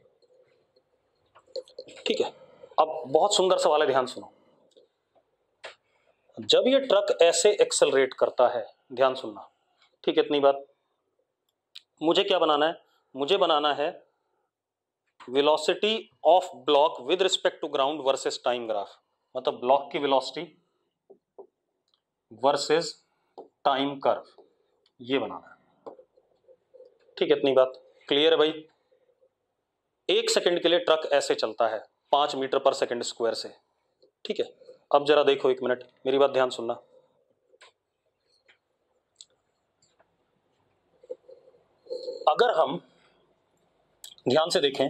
S1: ठीक है, अब बहुत सुंदर सवाल है, ध्यान सुनो। जब ये ट्रक ऐसे एक्सेलरेट करता है, ध्यान सुनना, ठीक है, इतनी बात। मुझे क्या बनाना है? मुझे बनाना है velocity of block with respect to ground versus time graph, मतलब ब्लॉक की वेलोसिटी वर्सेस टाइम कर्व, ये बनाना है। ठीक है, इतनी बात क्लियर है भाई? 1 सेकंड के लिए ट्रक ऐसे चलता है 5 मीटर पर सेकंड स्क्वायर से। ठीक है, अब जरा देखो 1 मिनट, मेरी बात ध्यान सुनना। अगर हम ध्यान से देखें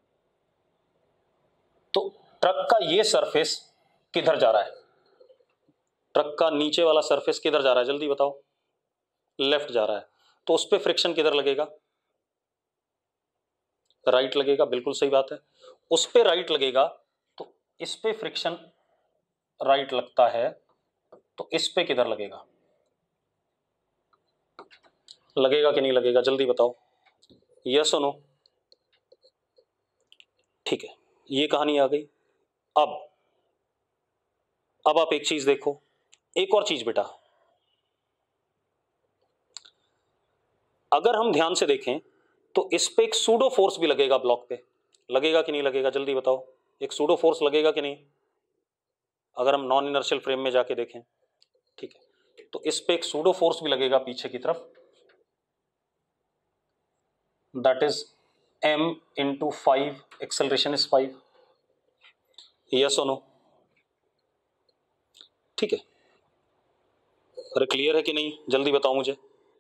S1: तो ट्रक का ये सरफेस किधर जा रहा है? ट्रक का नीचे वाला सरफेस किधर जा रहा है, जल्दी बताओ? लेफ्ट जा रहा है, तो उस पे फ्रिक्शन किधर लगेगा? राइट लगेगा, बिल्कुल सही बात है। उस पे राइट लगेगा तो इस पे फ्रिक्शन राइट लगता है, तो इस पे किधर लगेगा? लगेगा कि नहीं लगेगा, जल्दी बताओ, यस और नो? ठीक है, ये कहानी आ गई। अब आप एक चीज देखो, एक और चीज बेटा, अगर हम ध्यान से देखें तो इस पे एक सूडो फोर्स भी लगेगा, ब्लॉक पे लगेगा कि नहीं लगेगा, जल्दी बताओ? एक सूडो फोर्स लगेगा कि नहीं, अगर हम नॉन इनर्शियल फ्रेम में जाके देखें? ठीक है, तो इस पे एक सूडो फोर्स भी लगेगा पीछे की तरफ, that is m into 5, acceleration is 5, yes और नो? ठीक है, अरे क्लियर है कि नहीं, जल्दी बताओ मुझे।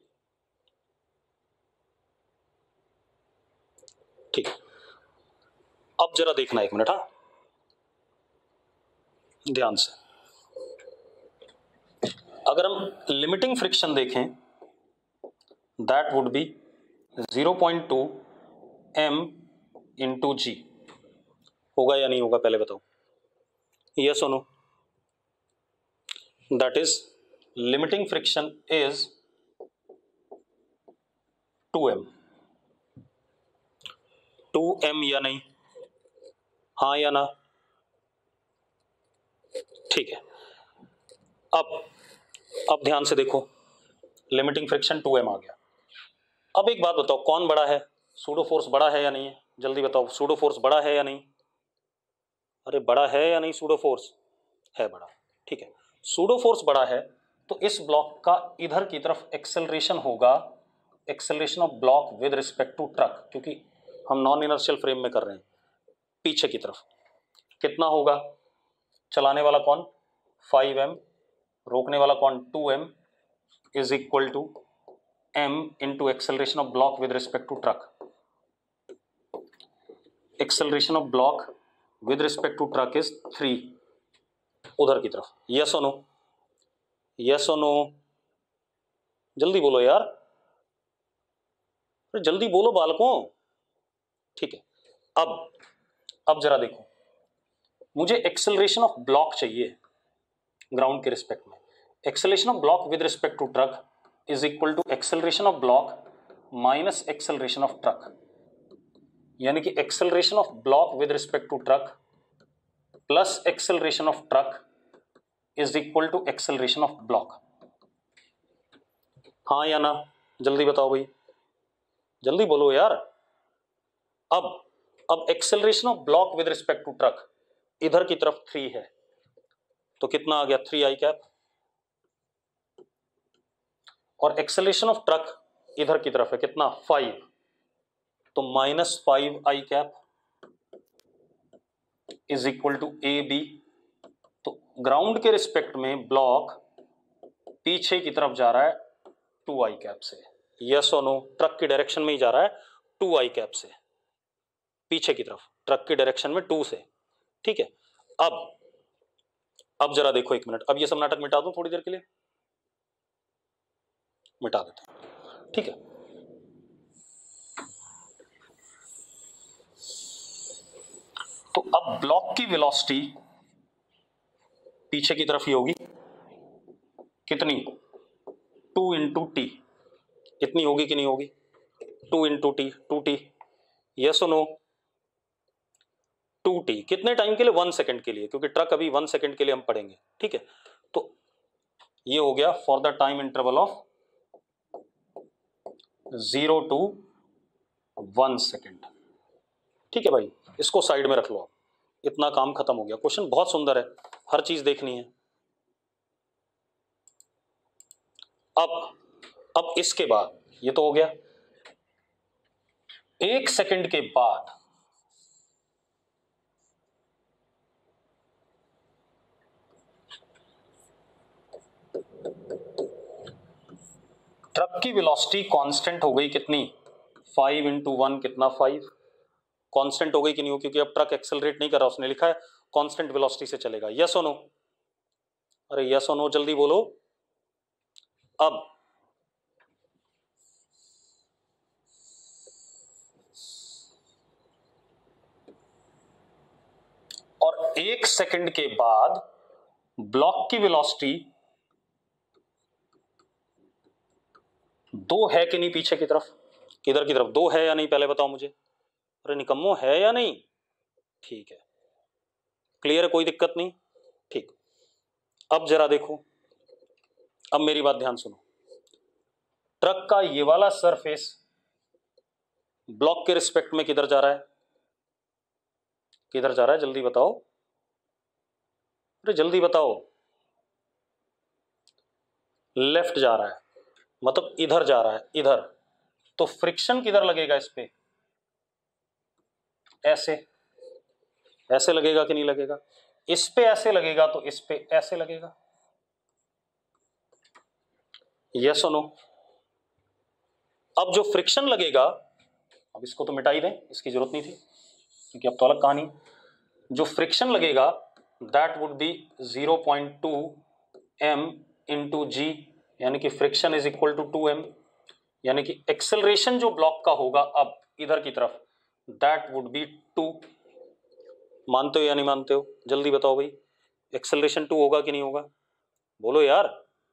S1: ठीक है, अब जरा देखना 1 मिनट, हाँ ध्यान से। अगर हम लिमिटिंग फ्रिक्शन देखें, that would be 0.2 m into g, होगा या नहीं होगा पहले बताओ, यस और no? That is limiting friction is 2m। 2m या नहीं, हाँ या ना? ठीक है, अब ध्यान से देखो, लिमिटिंग फ्रिक्शन 2m आ गया। अब एक बात बताओ, कौन बड़ा है? सूडो फोर्स बड़ा है या नहीं है, जल्दी बताओ, सूडो फोर्स बड़ा है या नहीं? अरे बड़ा है या नहीं? सूडो फोर्स है बड़ा। ठीक है, सूडो फोर्स बड़ा है तो इस ब्लॉक का इधर की तरफ एक्सेलरेशन होगा, acceleration of block with respect to truck, क्योंकि हम नॉन इनर्शियल फ्रेम में कर रहे हैं, पीछे की तरफ कितना होगा? चलाने वाला कौन? 5m, रोकने वाला कौन? 2m, is equal to m into acceleration of block with respect to truck. Acceleration of block with respect to truck is 3, उधर की तरफ, यस और नो? यस और नो? जल्दी बोलो यार, जल्दी बोलो बालकों। ठीक है, अब जरा देखो, मुझे एक्सेलरेशन ऑफ ब्लॉक चाहिए ग्राउंड के रिस्पेक्ट में। Acceleration of block with respect to truck is equal to acceleration of block minus acceleration of truck, यानी कि acceleration of block with respect to truck plus acceleration of truck is equal to acceleration of block, हाँ या ना? जल्दी बताओ भाई, जल्दी बोलो यार। अब acceleration of block with respect to truck इधर की तरफ 3 है, तो कितना आ गया? 3i कैप, और एक्सेलरेशन ऑफ ट्रक इधर की तरफ है कितना? 5, तो -5i cap is equal to a b. तो ग्राउंड के रिस्पेक्ट में ब्लॉक पीछे की तरफ जा रहा है 2i कैप से, यस और नो, ट्रक की डायरेक्शन में ही जा रहा है 2i कैप से, पीछे की तरफ ट्रक की डायरेक्शन में 2 से, ठीक है। अब जरा देखो एक मिनट, अब ये सब नाटक मिटा दूं थोड़ी देर के लिए, मिटा देते हैं, ठीक है। तो अब ब्लॉक की वेलोसिटी पीछे की तरफ ही होगी, कितनी, 2 इंटू टी, इतनी होगी कि नहीं होगी, 2 इंटू टी, 2t, यस और नो, 2t, कितने टाइम के लिए, 1 सेकंड के लिए, क्योंकि ट्रक अभी 1 सेकंड के लिए हम पढ़ेंगे, ठीक है। तो ये हो गया for the time interval of 0 to 1 second, ठीक है भाई, इसको साइड में रख लो, इतना काम खत्म हो गया। क्वेश्चन बहुत सुंदर है, हर चीज देखनी है। अब इसके बाद ये तो हो गया, 1 सेकंड के बाद ट्रक की वेलोसिटी कांस्टेंट हो गई कितनी, 5 इंटू 1 कितना, 5, कांस्टेंट हो गई कि नहीं हो, क्योंकि अब ट्रक एक्सेलरेट नहीं कर रहा, उसने लिखा है कांस्टेंट वेलोसिटी से चलेगा, यस और नो, अरे यस और नो जल्दी बोलो। अब और 1 सेकंड के बाद ब्लॉक की वेलोसिटी 2 है कि नहीं, पीछे की तरफ, किधर की तरफ, 2 है या नहीं, पहले बताओ मुझे, अरे निकम्मो है या नहीं, ठीक है, क्लियर है, कोई दिक्कत नहीं, ठीक। अब जरा देखो, अब मेरी बात ध्यान सुनो, ट्रक का ये वाला सरफेस ब्लॉक के रिस्पेक्ट में किधर जा रहा है, किधर जा रहा है, जल्दी बताओ, अरे जल्दी बताओ, लेफ्ट जा रहा है, मतलब इधर जा रहा है, इधर, तो फ्रिक्शन किधर लगेगा इस पे, ऐसे, ऐसे लगेगा कि नहीं लगेगा, इस पे ऐसे लगेगा तो इस पे ऐसे लगेगा, यस और नो। अब जो फ्रिक्शन लगेगा, अब इसको तो मिटा ही दें, इसकी जरूरत नहीं थी क्योंकि अब तो अलग कहानी, जो फ्रिक्शन लगेगा that would be 0.2 m into g, यानी कि friction is equal to 2m, यानी कि एक्सेलरेशन जो ब्लॉक का होगा अब इधर की तरफ, दैट वुड बी 2, मानते हो या नहीं मानते हो, जल्दी बताओ भाई, एक्सेलरेशन 2 होगा कि नहीं होगा, बोलो यार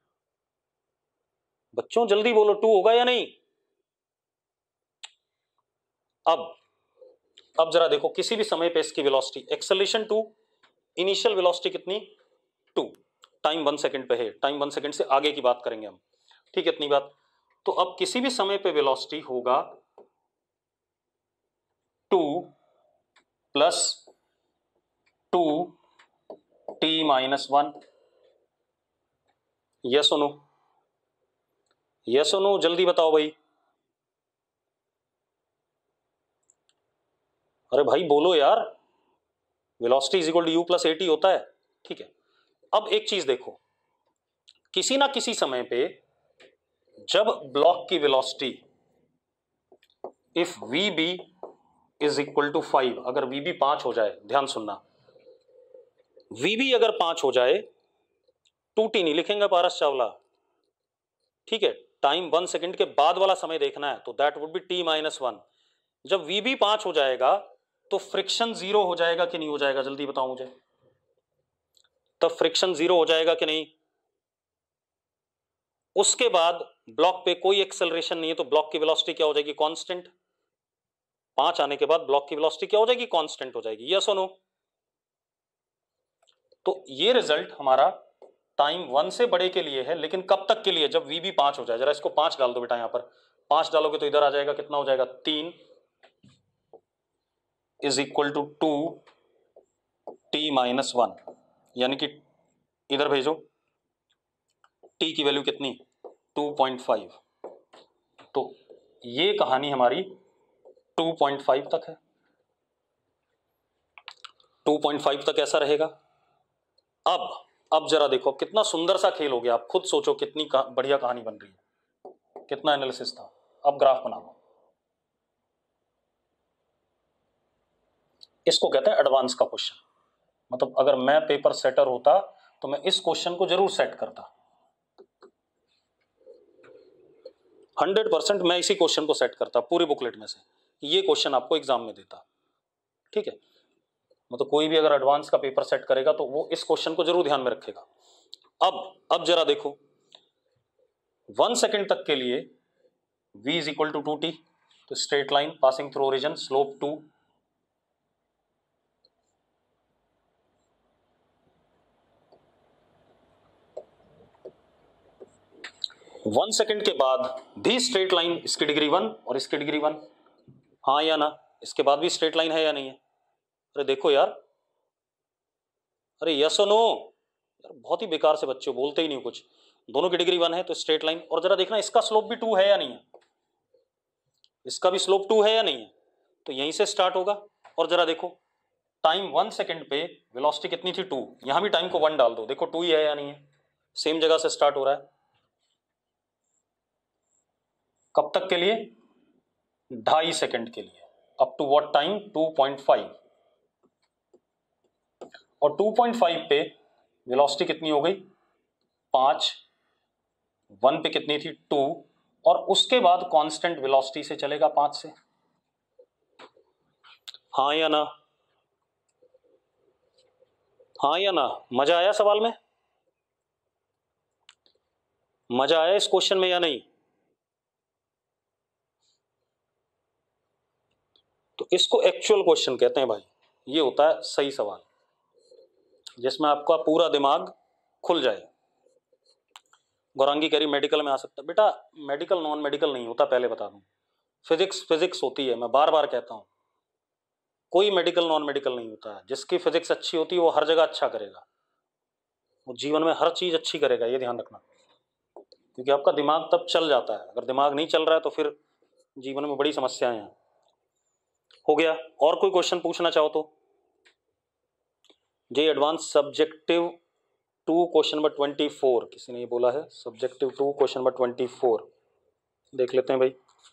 S1: बच्चों, जल्दी बोलो, 2 होगा या नहीं। अब जरा देखो, किसी भी समय पे इसकी वेलोसिटी, एक्सेलरेशन 2, इनिशियल वेलोसिटी कितनी, 2, टाइम 1 सेकंड पे है, टाइम 1 सेकंड से आगे की बात करेंगे हम, ठीक है, इतनी बात। तो अब किसी भी समय पे वेलोसिटी होगा 2 प्लस 2t माइनस 1, यस और नो, यस और नो, जल्दी बताओ भाई, अरे भाई बोलो यार, velocity is equal to u plus at होता है, ठीक है। अब एक चीज देखो, किसी ना किसी समय पे जब ब्लॉक की velocity if v b is equal to 5, अगर वी बी 5 हो जाए, ध्यान सुनना, वी बी अगर 5 हो जाए, 2t नहीं लिखेंगे पारस चावला, ठीक है, टाइम 1 सेकंड के बाद वाला समय देखना है, तो that would be t minus 1। जब वी बी 5 हो जाएगा तो फ्रिक्शन 0 हो जाएगा कि नहीं हो जाएगा, जल्दी बताओ मुझे, तब फ्रिक्शन 0 हो जाएगा कि नहीं, उसके बाद ब्लॉक पे कोई एक्सेलरेशन नहीं है, तो ब्लॉक की वेलोसिटी क्या हो जाएगी, कांस्टेंट, 5 आने के बाद ब्लॉक की वेलोसिटी क्या हो जाएगी, कांस्टेंट हो जाएगी, यस और नो। तो ये रिजल्ट हमारा टाइम 1 से बड़े के लिए है, लेकिन कब तक के लिए, जब वी बी 5 हो जाए, जरा इसको 5 डाल दो बेटा, यहां पर 5 डालोगे तो इधर आ जाएगा, कितना हो जाएगा, 3 is equal to 2t minus 1, यानी कि इधर भेजो, t की वैल्यू कितनी, 2.5, तो ये कहानी हमारी 2.5 तक है, 2.5 तक ऐसा रहेगा। अब अब जरा देखो कितना सुंदर सा खेल हो गया, आप खुद सोचो कितनी बढ़िया कहानी बन रही है, कितना एनालिसिस था। अब ग्राफ बनाओ, इसको कहते हैं एडवांस का क्वेश्चन। मतलब अगर मैं पेपर सेटर होता तो मैं इस क्वेश्चन को जरूर सेट करता, 100% मैं इसी क्वेश्चन को सेट करता पूरी बुकलेट में से, ये क्वेश्चन आपको एग्जाम में देता। ठीक है, मतलब कोई भी अगर एडवांस का पेपर सेट करेगा तो वो इस क्वेश्चन को जरूर ध्यान में रखेगा। अब जरा देखो 1 सेकेंड तक के लिए v is equal to 2t, तो straight line passing through origin, slope 2, one second के बाद भी स्ट्रेट लाइन, इसकी डिग्री 1 और इसकी डिग्री 1, हाँ या ना, इसके बाद भी स्ट्रेट लाइन है या नहीं है? अरे देखो यार, अरे यस और नो, यार बहुत ही बेकार से बच्चे बोलते ही नहीं कुछ। दोनों की डिग्री 1 है तो स्ट्रेट लाइन, और जरा देखना इसका स्लोप भी 2 है या नहीं है, इसका भी स्लोप 2 है या नहीं है, तो यहीं से स्टार्ट होगा। और जरा देखो टाइम 1 सेकेंड पे वेलोसिटी कितनी थी 2, यहां भी टाइम को 1 डाल दो, देखो 2 ही है या नहीं है, सेम जगह से स्टार्ट हो रहा है। कब तक के लिए? 2.5 सेकेंड के लिए, अप टू व्हाट टाइम? 2.5, और 2.5 पे वेलोसिटी कितनी हो गई? 5, 1 पे कितनी थी? 2, और उसके बाद कांस्टेंट वेलोसिटी से चलेगा 5 से, हाँ या ना? हाँ या ना? मजा आया सवाल में? मजा आया इस क्वेश्चन में या नहीं? तो इसको एक्चुअल क्वेश्चन कहते हैं भाई, ये होता है सही सवाल जिसमें आपका पूरा दिमाग खुल जाए। गौरांगी कह रही मेडिकल में आ सकता है, बेटा मेडिकल नॉन मेडिकल नहीं होता, पहले बता दूं, फिजिक्स फिजिक्स होती है, मैं बार बार कहता हूं, कोई मेडिकल नॉन मेडिकल नहीं होता है। जिसकी फिजिक्स अच्छी होती है वो हर जगह अच्छा करेगा, वो जीवन में हर चीज अच्छी करेगा, ये ध्यान रखना, क्योंकि आपका दिमाग तब चल जाता है। अगर दिमाग नहीं चल रहा है तो फिर जीवन में बड़ी समस्याएं हैं। हो गया? और कोई क्वेश्चन पूछना चाहो तो? J advance subjective 2 question number 24, किसी ने ये बोला है सब्जेक्टिव 2 क्वेश्चन नंबर 24, देख लेते हैं भाई।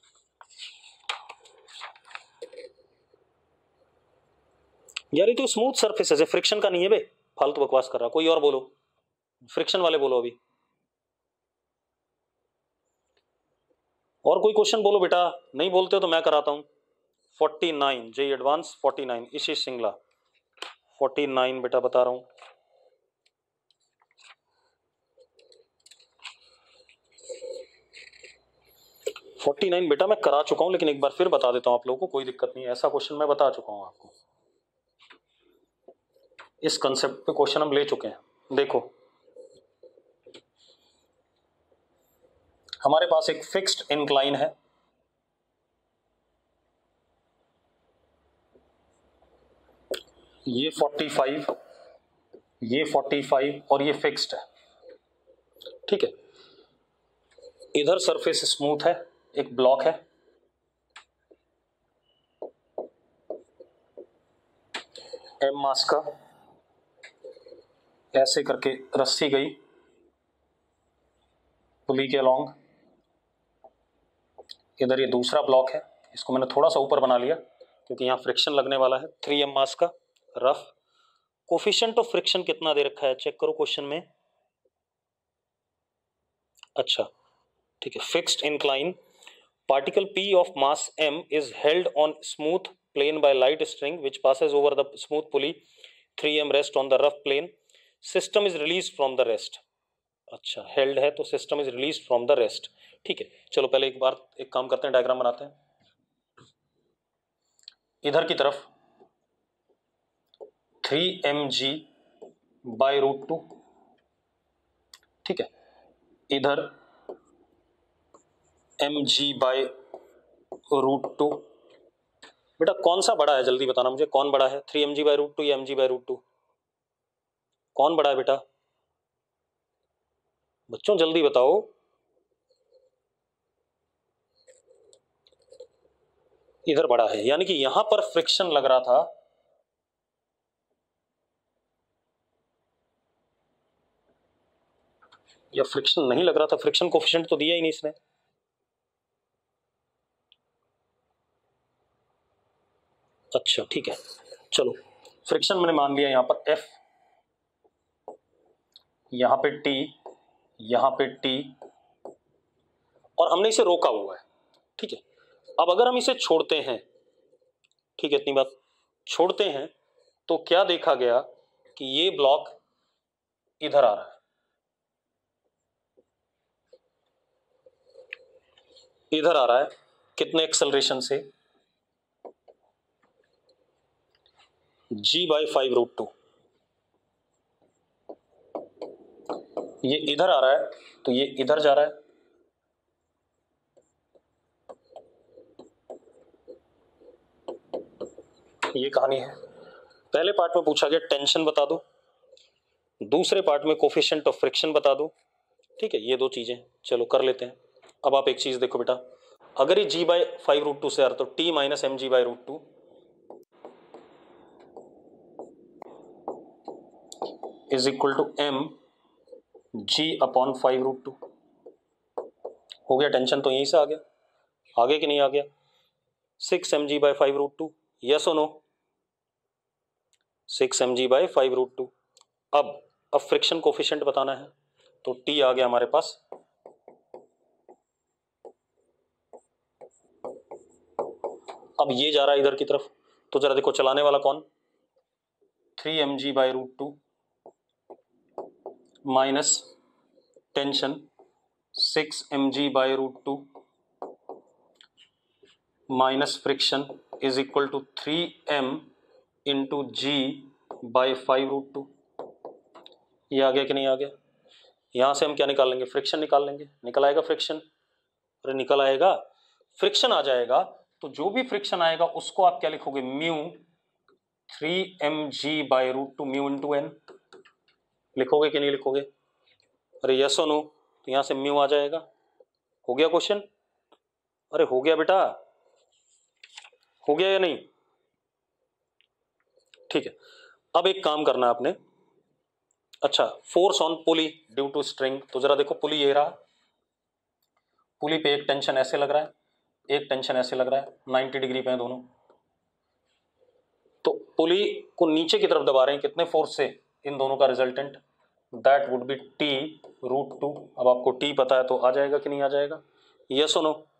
S1: यार ये तो स्मूथ सरफेस है, फ्रिक्शन का नहीं है बे, फालतू बकवास कर रहा, कोई और बोलो, फ्रिक्शन वाले बोलो अभी। और कोई क्वेश्चन बोलो बेटा, नहीं बोलते हो तो मैं कराता हूं। 49 जे एडवांस 49, इसी सिंगला 49 बेटा बता रहा हूं। फोर्टी नाइन बेटा मैं करा चुका हूं, लेकिन एक बार फिर बता देता हूं आप लोगों को, कोई दिक्कत नहीं, ऐसा क्वेश्चन मैं बता चुका हूं आपको, इस कंसेप्ट पे क्वेश्चन हम ले चुके हैं। देखो हमारे पास एक फिक्स्ड इंक्लाइन है, ये 45, ये 45 और ये फिक्स्ड है, ठीक है। इधर सरफेस स्मूथ है, एक ब्लॉक है, एम मास का, ऐसे करके रस्सी गई पुली के अलोंग, इधर ये दूसरा ब्लॉक है, इसको मैंने थोड़ा सा ऊपर बना लिया क्योंकि यहाँ फ्रिक्शन लगने वाला है, 3m मास का रफ। कोफिशिएंट ऑफ फ्रिक्शन कितना दे रखा है चेक करो क्वेश्चन में। अच्छा ठीक है, fixed incline, particle p of mass m is held on smooth plane by light string which passes over the smooth pulley, 3m rest on the rough plane, system is released from the rest। अच्छा held है तो system is released from the rest, ठीक है। चलो पहले एक बार एक काम करते हैं, डायग्राम बनाते हैं। इधर की तरफ 3mg बाय रूट 2, ठीक है, इधर mg बाय रूट 2। बेटा कौन सा बड़ा है जल्दी बताना मुझे, कौन बड़ा है, 3mg बाय रूट 2 या mg बाय रूट 2, कौन बड़ा है बेटा? बच्चों जल्दी बताओ। इधर बड़ा है, यानी कि यहां पर फ्रिक्शन लग रहा था, या फ्रिक्शन नहीं लग रहा था, फ्रिक्शन कोफिशिएंट तो दिया ही नहीं इसने। अच्छा ठीक है, चलो फ्रिक्शन मैंने मान लिया यहां पर F, यहां पे T, यहां पे T, और हमने इसे रोका हुआ है। ठीक है, अब अगर हम इसे छोड़ते हैं, ठीक है, इतनी बात छोड़ते हैं, तो क्या देखा गया कि ये ब्लॉक इधर आ रहा है, इधर आ रहा है, कितने एक्सेलरेशन से, g/5√2। ये इधर आ रहा है तो ये इधर जा रहा है, ये कहानी है। पहले पार्ट में पूछा गया टेंशन बता दो, दूसरे पार्ट में कोफिशिएंट ऑफ फ्रिक्शन बता दो। ठीक है, ये दो चीजें चलो कर लेते हैं। अब आप एक चीज देखो बेटा, अगर ये g/5√2 से आ रहा तो t - mg/√2 is equal to mg/5√2। हो गया, टेंशन तो यहीं से आ गया, आगे कि नहीं आ गया? 6 mg/5√2, यस और नो? 6 mg/5√2। अब फ्रिक्शन कोफिशिएंट बताना है, तो T आ गया हमारे पास, अब ये जा रहा है इधर की तरफ, तो जरा देखो चलाने वाला कौन, 3 mg/√2 minus tension 6 mg/√2 minus friction is equal to 3m into g/5√2। ये आ गया कि नहीं आ गया? यहां से हम क्या निकाल लेंगे, फ्रिक्शन निकाल लेंगे, निकल आएगा फ्रिक्शन, अरे निकल आएगा, फ्रिक्शन आ जाएगा, तो जो भी फ्रिक्शन आएगा उसको आप क्या लिखोगे, mu 3mg/√2 mu into n, लिखोगे कि नहीं लिखोगे? अरे यस और नो? तो यहां से म्यू आ जाएगा। हो गया क्वेश्चन? अरे हो गया बेटा, हो गया या नहीं? ठीक है, अब एक काम करना है आपने, अच्छा force on pulley due to string, तो जरा देखो पुली ये रहा, पुली पे एक टेंशन ऐसे लग रहा है, एक टेंशन ऐसे लग रहा है, 90 डिग्री पे है दोनों, तो पुली को नीचे की तरफ दबा रहे हैं कितने फोर्स से, इन दोनों का resultant, that would B T√2। अब आपको T पता है तो आ जाएगा कि नहीं आ जाएगा, यस और नो?